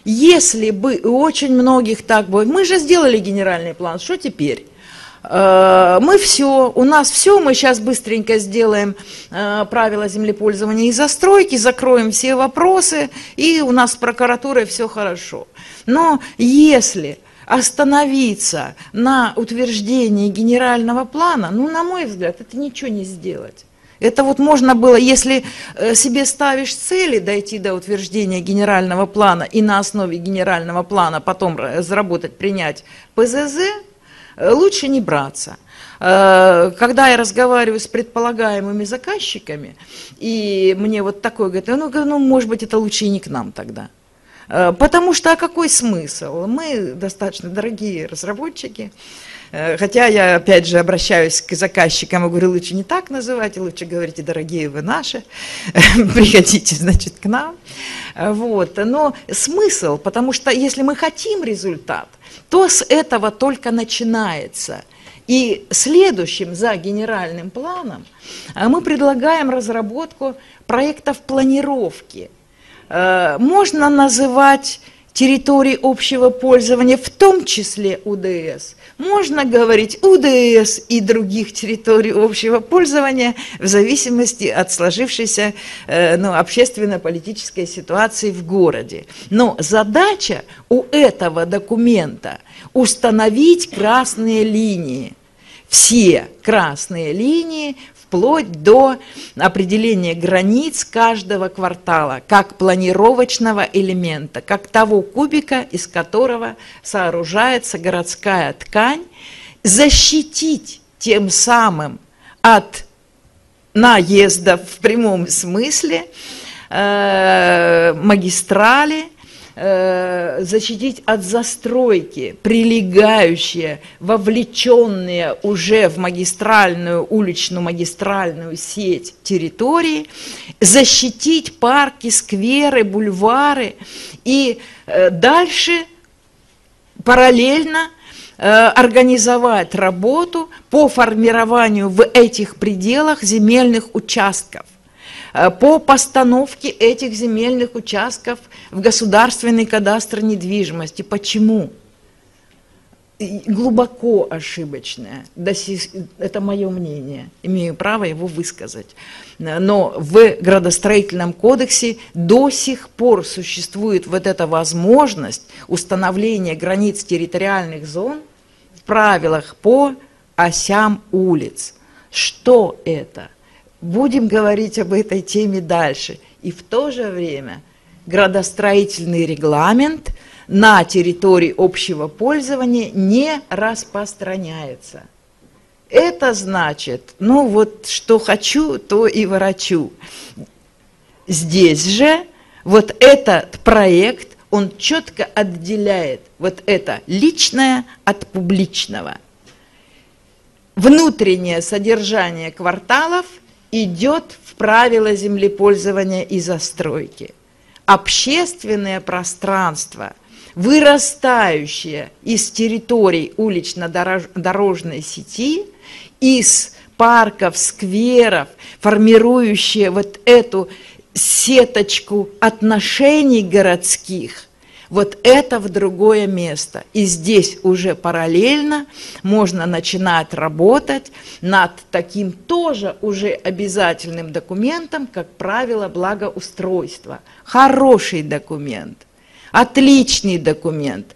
если бы и очень многих так было, мы же сделали генеральный план, что теперь? Мы все, у нас все, мы сейчас быстренько сделаем правила землепользования и застройки, закроем все вопросы, и у нас с прокуратурой все хорошо. Но если остановиться на утверждении генерального плана, ну, на мой взгляд, это ничего не сделать. Это вот можно было, если себе ставишь цели дойти до утверждения генерального плана и на основе генерального плана потом разработать, принять ПЗЗ, лучше не браться. Когда я разговариваю с предполагаемыми заказчиками, и мне вот такое говорят, ну, может быть, это лучше и не к нам тогда. Потому что, а какой смысл? Мы достаточно дорогие разработчики, хотя я, опять же, обращаюсь к заказчикам и говорю, лучше не так называйте, лучше говорите, дорогие вы наши, приходите, значит, к нам. Вот. Но смысл, потому что если мы хотим результат, то с этого только начинается. И следующим за генеральным планом мы предлагаем разработку проектов планировки. Можно называть территории общего пользования, в том числе УДС. Можно говорить УДС и других территорий общего пользования в зависимости от сложившейся общественно-политической ситуации в городе. Но задача у этого документа установить красные линии. Все красные линии, вплоть до определения границ каждого квартала, как планировочного элемента, как того кубика, из которого сооружается городская ткань, защитить тем самым от наездов в прямом смысле магистрали, защитить от застройки, прилегающие, вовлеченные уже в магистральную, уличную магистральную сеть территории, защитить парки, скверы, бульвары и дальше параллельно организовать работу по формированию в этих пределах земельных участков, по постановке этих земельных участков в государственный кадастр недвижимости. Почему? Глубоко ошибочное. Это мое мнение. Имею право его высказать. Но в градостроительном кодексе до сих пор существует вот эта возможность установления границ территориальных зон в правилах по осям улиц. Что это? Будем говорить об этой теме дальше. И в то же время градостроительный регламент на территории общего пользования не распространяется. Это значит, ну вот, что хочу, то и ворочу. Здесь же вот этот проект, он четко отделяет вот это личное от публичного. Внутреннее содержание кварталов идет в правила землепользования и застройки. Общественное пространство, вырастающее из территорий улично-дорожной сети, из парков, скверов, формирующее вот эту сеточку отношений городских, вот это в другое место. И здесь уже параллельно можно начинать работать над таким тоже уже обязательным документом, как правило благоустройства. Хороший документ, отличный документ.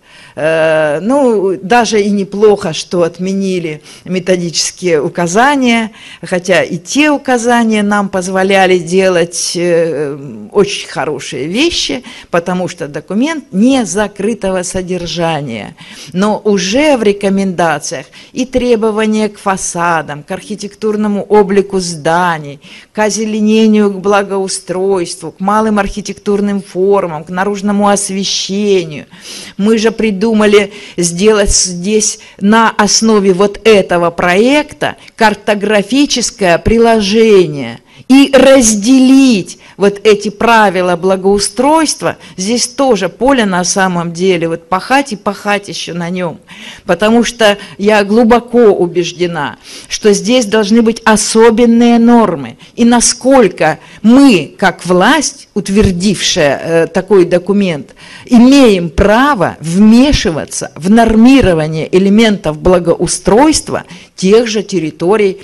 Ну, даже и неплохо, что отменили методические указания, хотя и те указания нам позволяли делать очень хорошие вещи, потому что документ не закрытого содержания. Но уже в рекомендациях и требования к фасадам, к архитектурному облику зданий, к озеленению, к благоустройству, к малым архитектурным формам, к наружному освещению. Мы же придумали сделать здесь на основе вот этого проекта картографическое приложение и разделить вот эти правила благоустройства. Здесь тоже поле на самом деле, вот пахать и пахать еще на нем, потому что я глубоко убеждена, что здесь должны быть особенные нормы, и насколько мы, как власть, утвердившая такой документ, имеем право вмешиваться в нормирование элементов благоустройства тех же территорий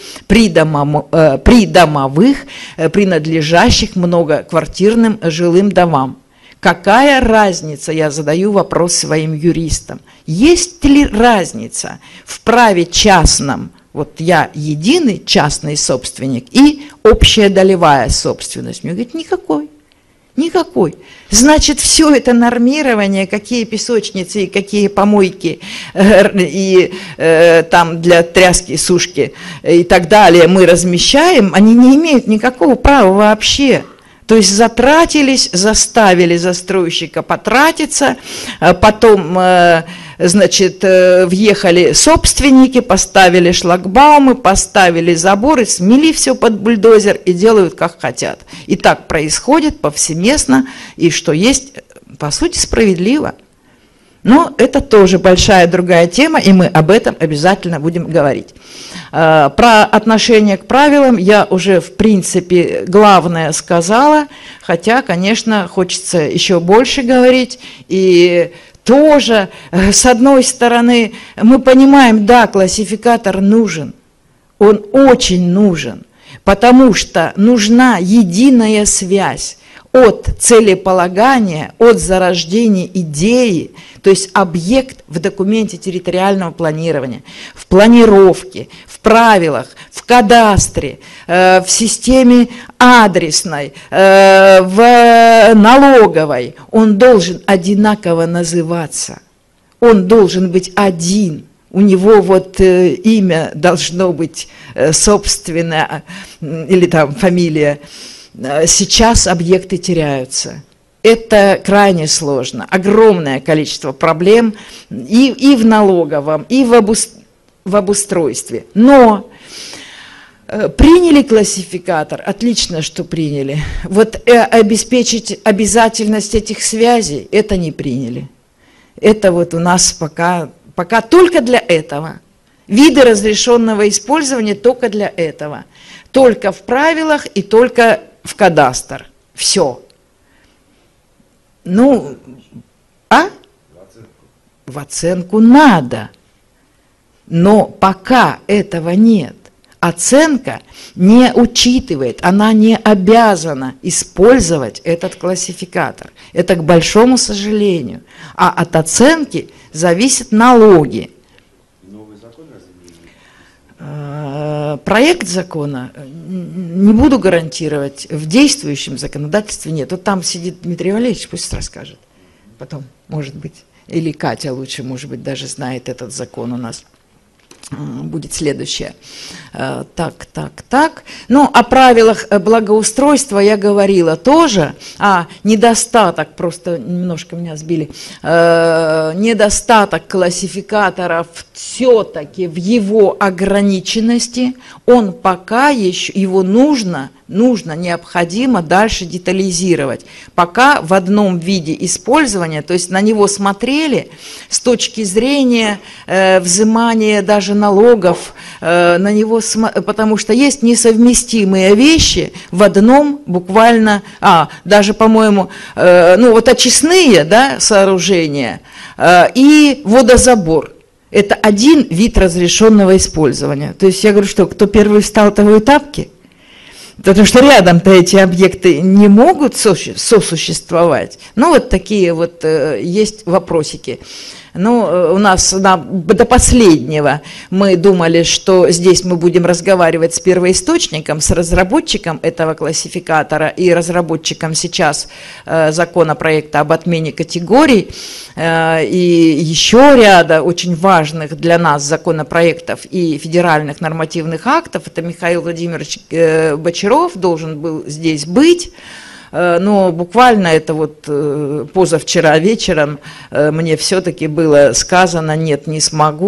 придомовых, принадлежащих многоквартирным жилым домам. Какая разница, я задаю вопрос своим юристам, есть ли разница в праве частном, вот я единый частный собственник и общая долевая собственность? Мне говорят, никакой. Никакой. Значит, все это нормирование, какие песочницы и какие помойки и там для тряски, сушки и так далее мы размещаем, они не имеют никакого права вообще. То есть затратились, заставили застройщика потратиться, потом, значит, въехали собственники, поставили шлагбаумы, поставили заборы, смели все под бульдозер и делают как хотят. И так происходит повсеместно, и что есть, по сути, справедливо. Но это тоже большая другая тема, и мы об этом обязательно будем говорить. Про отношение к правилам я уже, в принципе, главное сказала, хотя, конечно, хочется еще больше говорить. И тоже, с одной стороны, мы понимаем, да, классификатор нужен, он очень нужен, потому что нужна единая связь от целеполагания, от зарождения идеи, то есть объект в документе территориального планирования, в планировке, в правилах, в кадастре, в системе адресной, в налоговой. Он должен одинаково называться, он должен быть один. У него вот имя должно быть собственное, или там фамилия. Сейчас объекты теряются. Это крайне сложно. Огромное количество проблем и в налоговом, и в обустройстве. Но приняли классификатор, отлично, что приняли. Вот обеспечить обязательность этих связей, это не приняли. Это вот у нас пока только для этого. Виды разрешенного использования только для этого. Только в правилах и только в кадастр. Все. Ну, в оценку надо. Но пока этого нет. Оценка не учитывает, она не обязана использовать этот классификатор. Это к большому сожалению. А от оценки зависят налоги. Проект закона не буду гарантировать, в действующем законодательстве нет. Вот там сидит Дмитрий Валерьевич, пусть расскажет потом, может быть, или Катя лучше, может быть, даже знает этот закон у нас. Будет следующее. Так. Ну, о правилах благоустройства я говорила тоже. Недостаток, просто немножко меня сбили, недостаток классификаторов все-таки в его ограниченности. Он пока еще, его нужно, необходимо дальше детализировать. Пока в одном виде использования, то есть на него смотрели с точки зрения взимания даже налогов, на него, потому что есть несовместимые вещи в одном буквально, даже, по-моему, ну вот очистные, да, сооружения и водозабор. Это один вид разрешенного использования. То есть я говорю, что кто первый встал, того и тапки. Потому что рядом-то эти объекты не могут сосуществовать. Ну, вот такие вот есть вопросики. Ну, у нас до последнего мы думали, что здесь мы будем разговаривать с первоисточником, с разработчиком этого классификатора и разработчиком сейчас законопроекта об отмене категорий и еще ряда очень важных для нас законопроектов и федеральных нормативных актов. Это Михаил Владимирович Бочаров должен был здесь быть. Но буквально это вот позавчера вечером мне все-таки было сказано: нет, не смогу,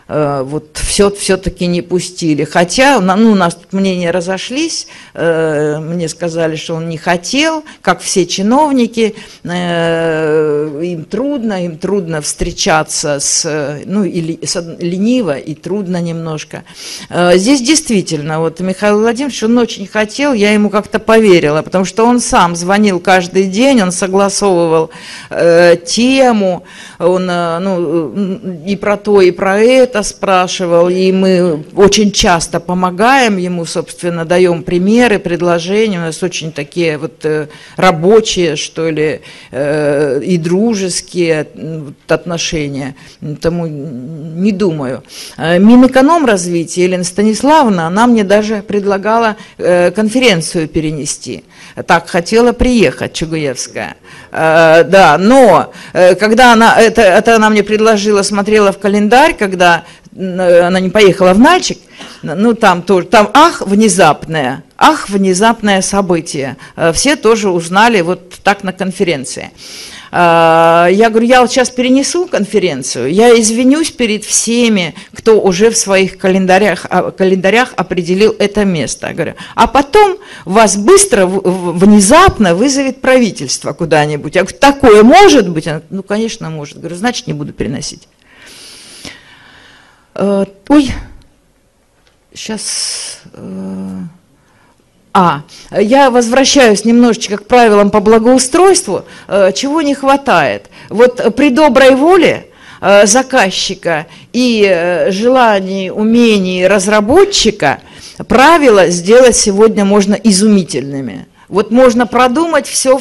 вот все-таки не пустили. Хотя ну, у нас тут мнения разошлись, мне сказали, что он не хотел, как все чиновники, им трудно встречаться ну, или лениво и трудно немножко. Здесь действительно, вот Михаил Владимирович, он очень хотел, я ему как-то поверила, потому что он сам звонил каждый день, он согласовывал тему, он ну, и про то, и про это спрашивал, и мы очень часто помогаем ему, собственно, даем примеры, предложения, у нас очень такие вот рабочие, что ли, и дружеские отношения, тому не думаю. Минэкономразвития Елена Станиславовна, она мне даже предлагала конференцию перенести, так хотела приехать, Чугуевская, да, но когда она, это она мне предложила, смотрела в календарь, когда она не поехала в Нальчик, ну там тоже, там внезапное событие, все тоже узнали вот так на конференции. Я говорю, я вот сейчас перенесу конференцию, я извинюсь перед всеми, кто уже в своих календарях определил это место. Я говорю, а потом вас быстро, внезапно вызовет правительство куда-нибудь. Я говорю, такое может быть? Она, ну, конечно, может. Я говорю, значит, не буду переносить. Ой, сейчас... я возвращаюсь немножечко к правилам по благоустройству, чего не хватает. Вот при доброй воле заказчика и желании, умении разработчика правила сделать сегодня можно изумительными. Вот можно продумать все,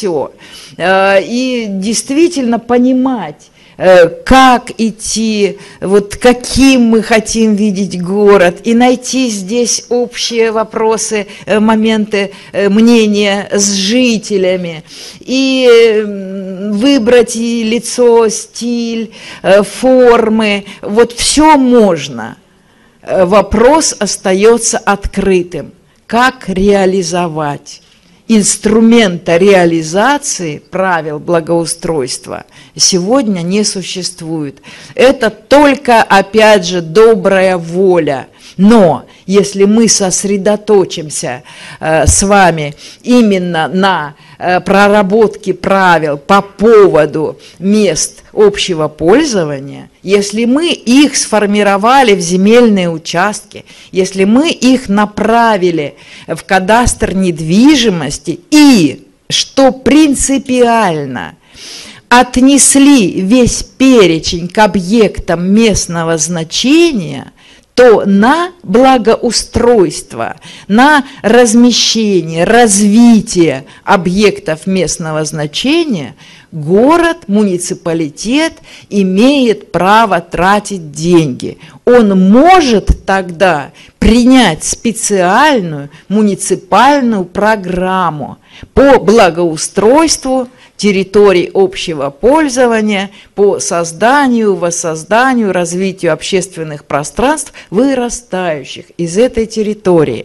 и действительно понимать, как идти, вот каким мы хотим видеть город, и найти здесь общие вопросы, моменты, мнения с жителями, и выбрать и лицо, стиль, формы, вот все можно. Вопрос остается открытым. Как реализовать? Инструмента реализации правил благоустройства сегодня не существует. Это только, опять же, добрая воля. Но если мы сосредоточимся с вами именно на проработке правил по поводу мест общего пользования, если мы их сформировали в земельные участки, если мы их направили в кадастр недвижимости и, что принципиально, отнесли весь перечень к объектам местного значения, то на благоустройство, на размещение, развитие объектов местного значения город, муниципалитет имеет право тратить деньги. Он может тогда принять специальную муниципальную программу по благоустройству территорий общего пользования, по созданию, воссозданию, развитию общественных пространств, вырастающих из этой территории.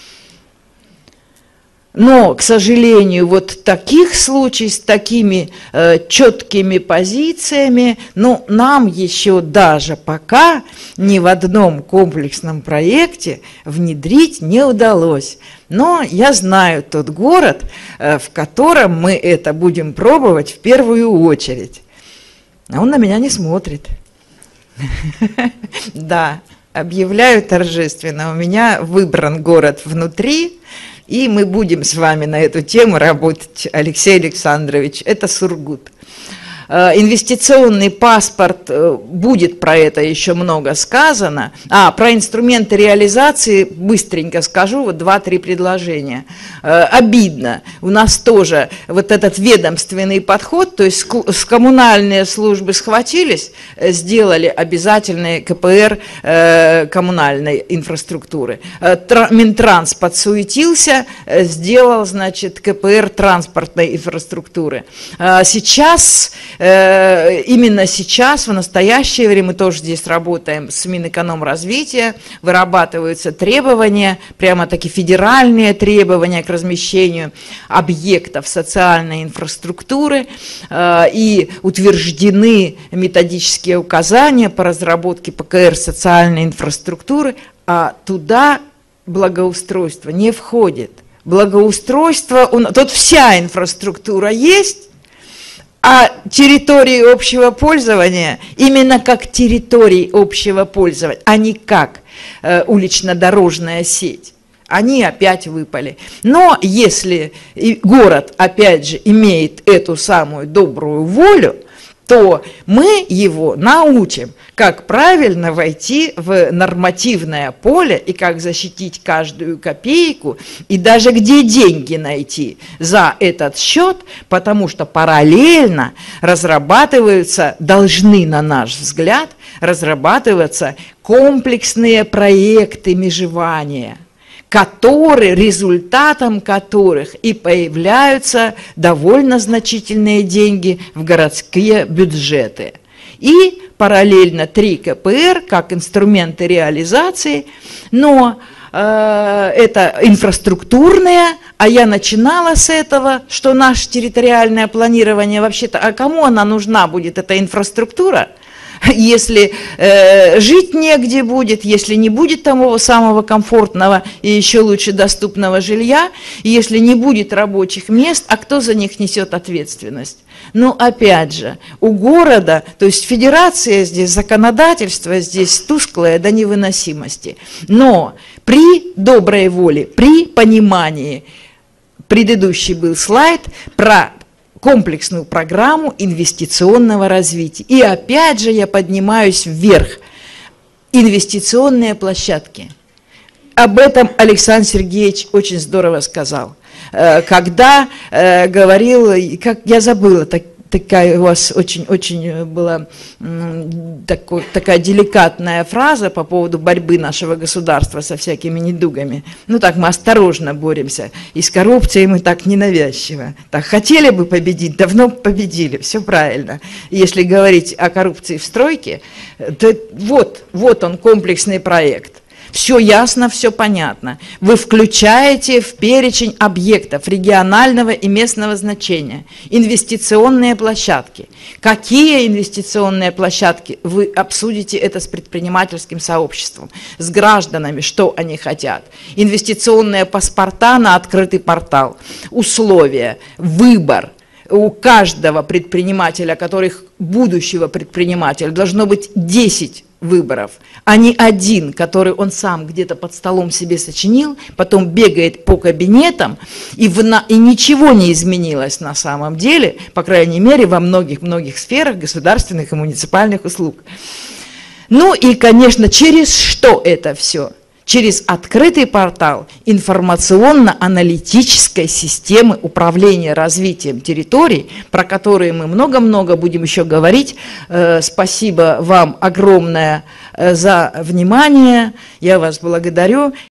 Но, к сожалению, вот таких случаев с такими четкими позициями, ну, нам еще даже пока ни в одном комплексном проекте внедрить не удалось. Но я знаю тот город, в котором мы это будем пробовать в первую очередь. А он на меня не смотрит. Да, объявляю торжественно, у меня выбран город внутри, и мы будем с вами на эту тему работать, Алексей Александрович, это Сургут. Инвестиционный паспорт, будет про это еще много сказано. Про инструменты реализации быстренько скажу, вот 2-3 предложения. Обидно, у нас тоже вот этот ведомственный подход, то есть с коммунальные службы схватились, сделали обязательный КПР коммунальной инфраструктуры. Минтранс подсуетился, сделал, значит, КПР транспортной инфраструктуры. Сейчас именно сейчас, в настоящее время, мы тоже здесь работаем с Минэкономразвития, вырабатываются требования, прямо-таки федеральные требования к размещению объектов социальной инфраструктуры, и утверждены методические указания по разработке ПКР социальной инфраструктуры, а туда благоустройство не входит. Благоустройство, тут вся инфраструктура есть, а территории общего пользования именно как территории общего пользования, а не как улично-дорожная сеть. Они опять выпали. Но если город, опять же, имеет эту самую добрую волю, то мы его научим, как правильно войти в нормативное поле и как защитить каждую копейку, и даже где деньги найти за этот счет, потому что параллельно разрабатываются, должны, на наш взгляд, разрабатываться комплексные проекты межевания, результатом которых и появляются довольно значительные деньги в городские бюджеты. И параллельно 3 КПР как инструменты реализации, но это инфраструктурные, а я начинала с этого, что наше территориальное планирование вообще-то, а кому она нужна будет, эта инфраструктура? Если жить негде будет, если не будет того самого комфортного и еще лучше доступного жилья, если не будет рабочих мест, а кто за них несет ответственность? Ну, опять же, у города, то есть федерация здесь, законодательство здесь тусклое до невыносимости. Но при доброй воле, при понимании, предыдущий был слайд про комплексную программу инвестиционного развития. И опять же я поднимаюсь вверх. Инвестиционные площадки. Об этом Александр Сергеевич очень здорово сказал. Когда говорил, как я забыла, такая у вас очень была такая деликатная фраза по поводу борьбы нашего государства со всякими недугами. Ну так, мы осторожно боремся. И с коррупцией мы так ненавязчиво. Так, хотели бы победить, давно победили, все правильно. Если говорить о коррупции в стройке, то вот он, комплексный проект. Все ясно, все понятно. Вы включаете в перечень объектов регионального и местного значения инвестиционные площадки. Какие инвестиционные площадки? Вы обсудите это с предпринимательским сообществом, с гражданами, что они хотят. Инвестиционные паспорта на открытый портал, условия, выбор. У каждого предпринимателя, будущего предпринимателя, должно быть 10 выборов, а не один, который он сам где-то под столом себе сочинил, потом бегает по кабинетам, и ничего не изменилось на самом деле, по крайней мере, во многих сферах государственных и муниципальных услуг. Ну и, конечно, через что это все? Через открытый портал информационно-аналитической системы управления развитием территорий, про которые мы много-много будем еще говорить. Спасибо вам огромное за внимание. Я вас благодарю.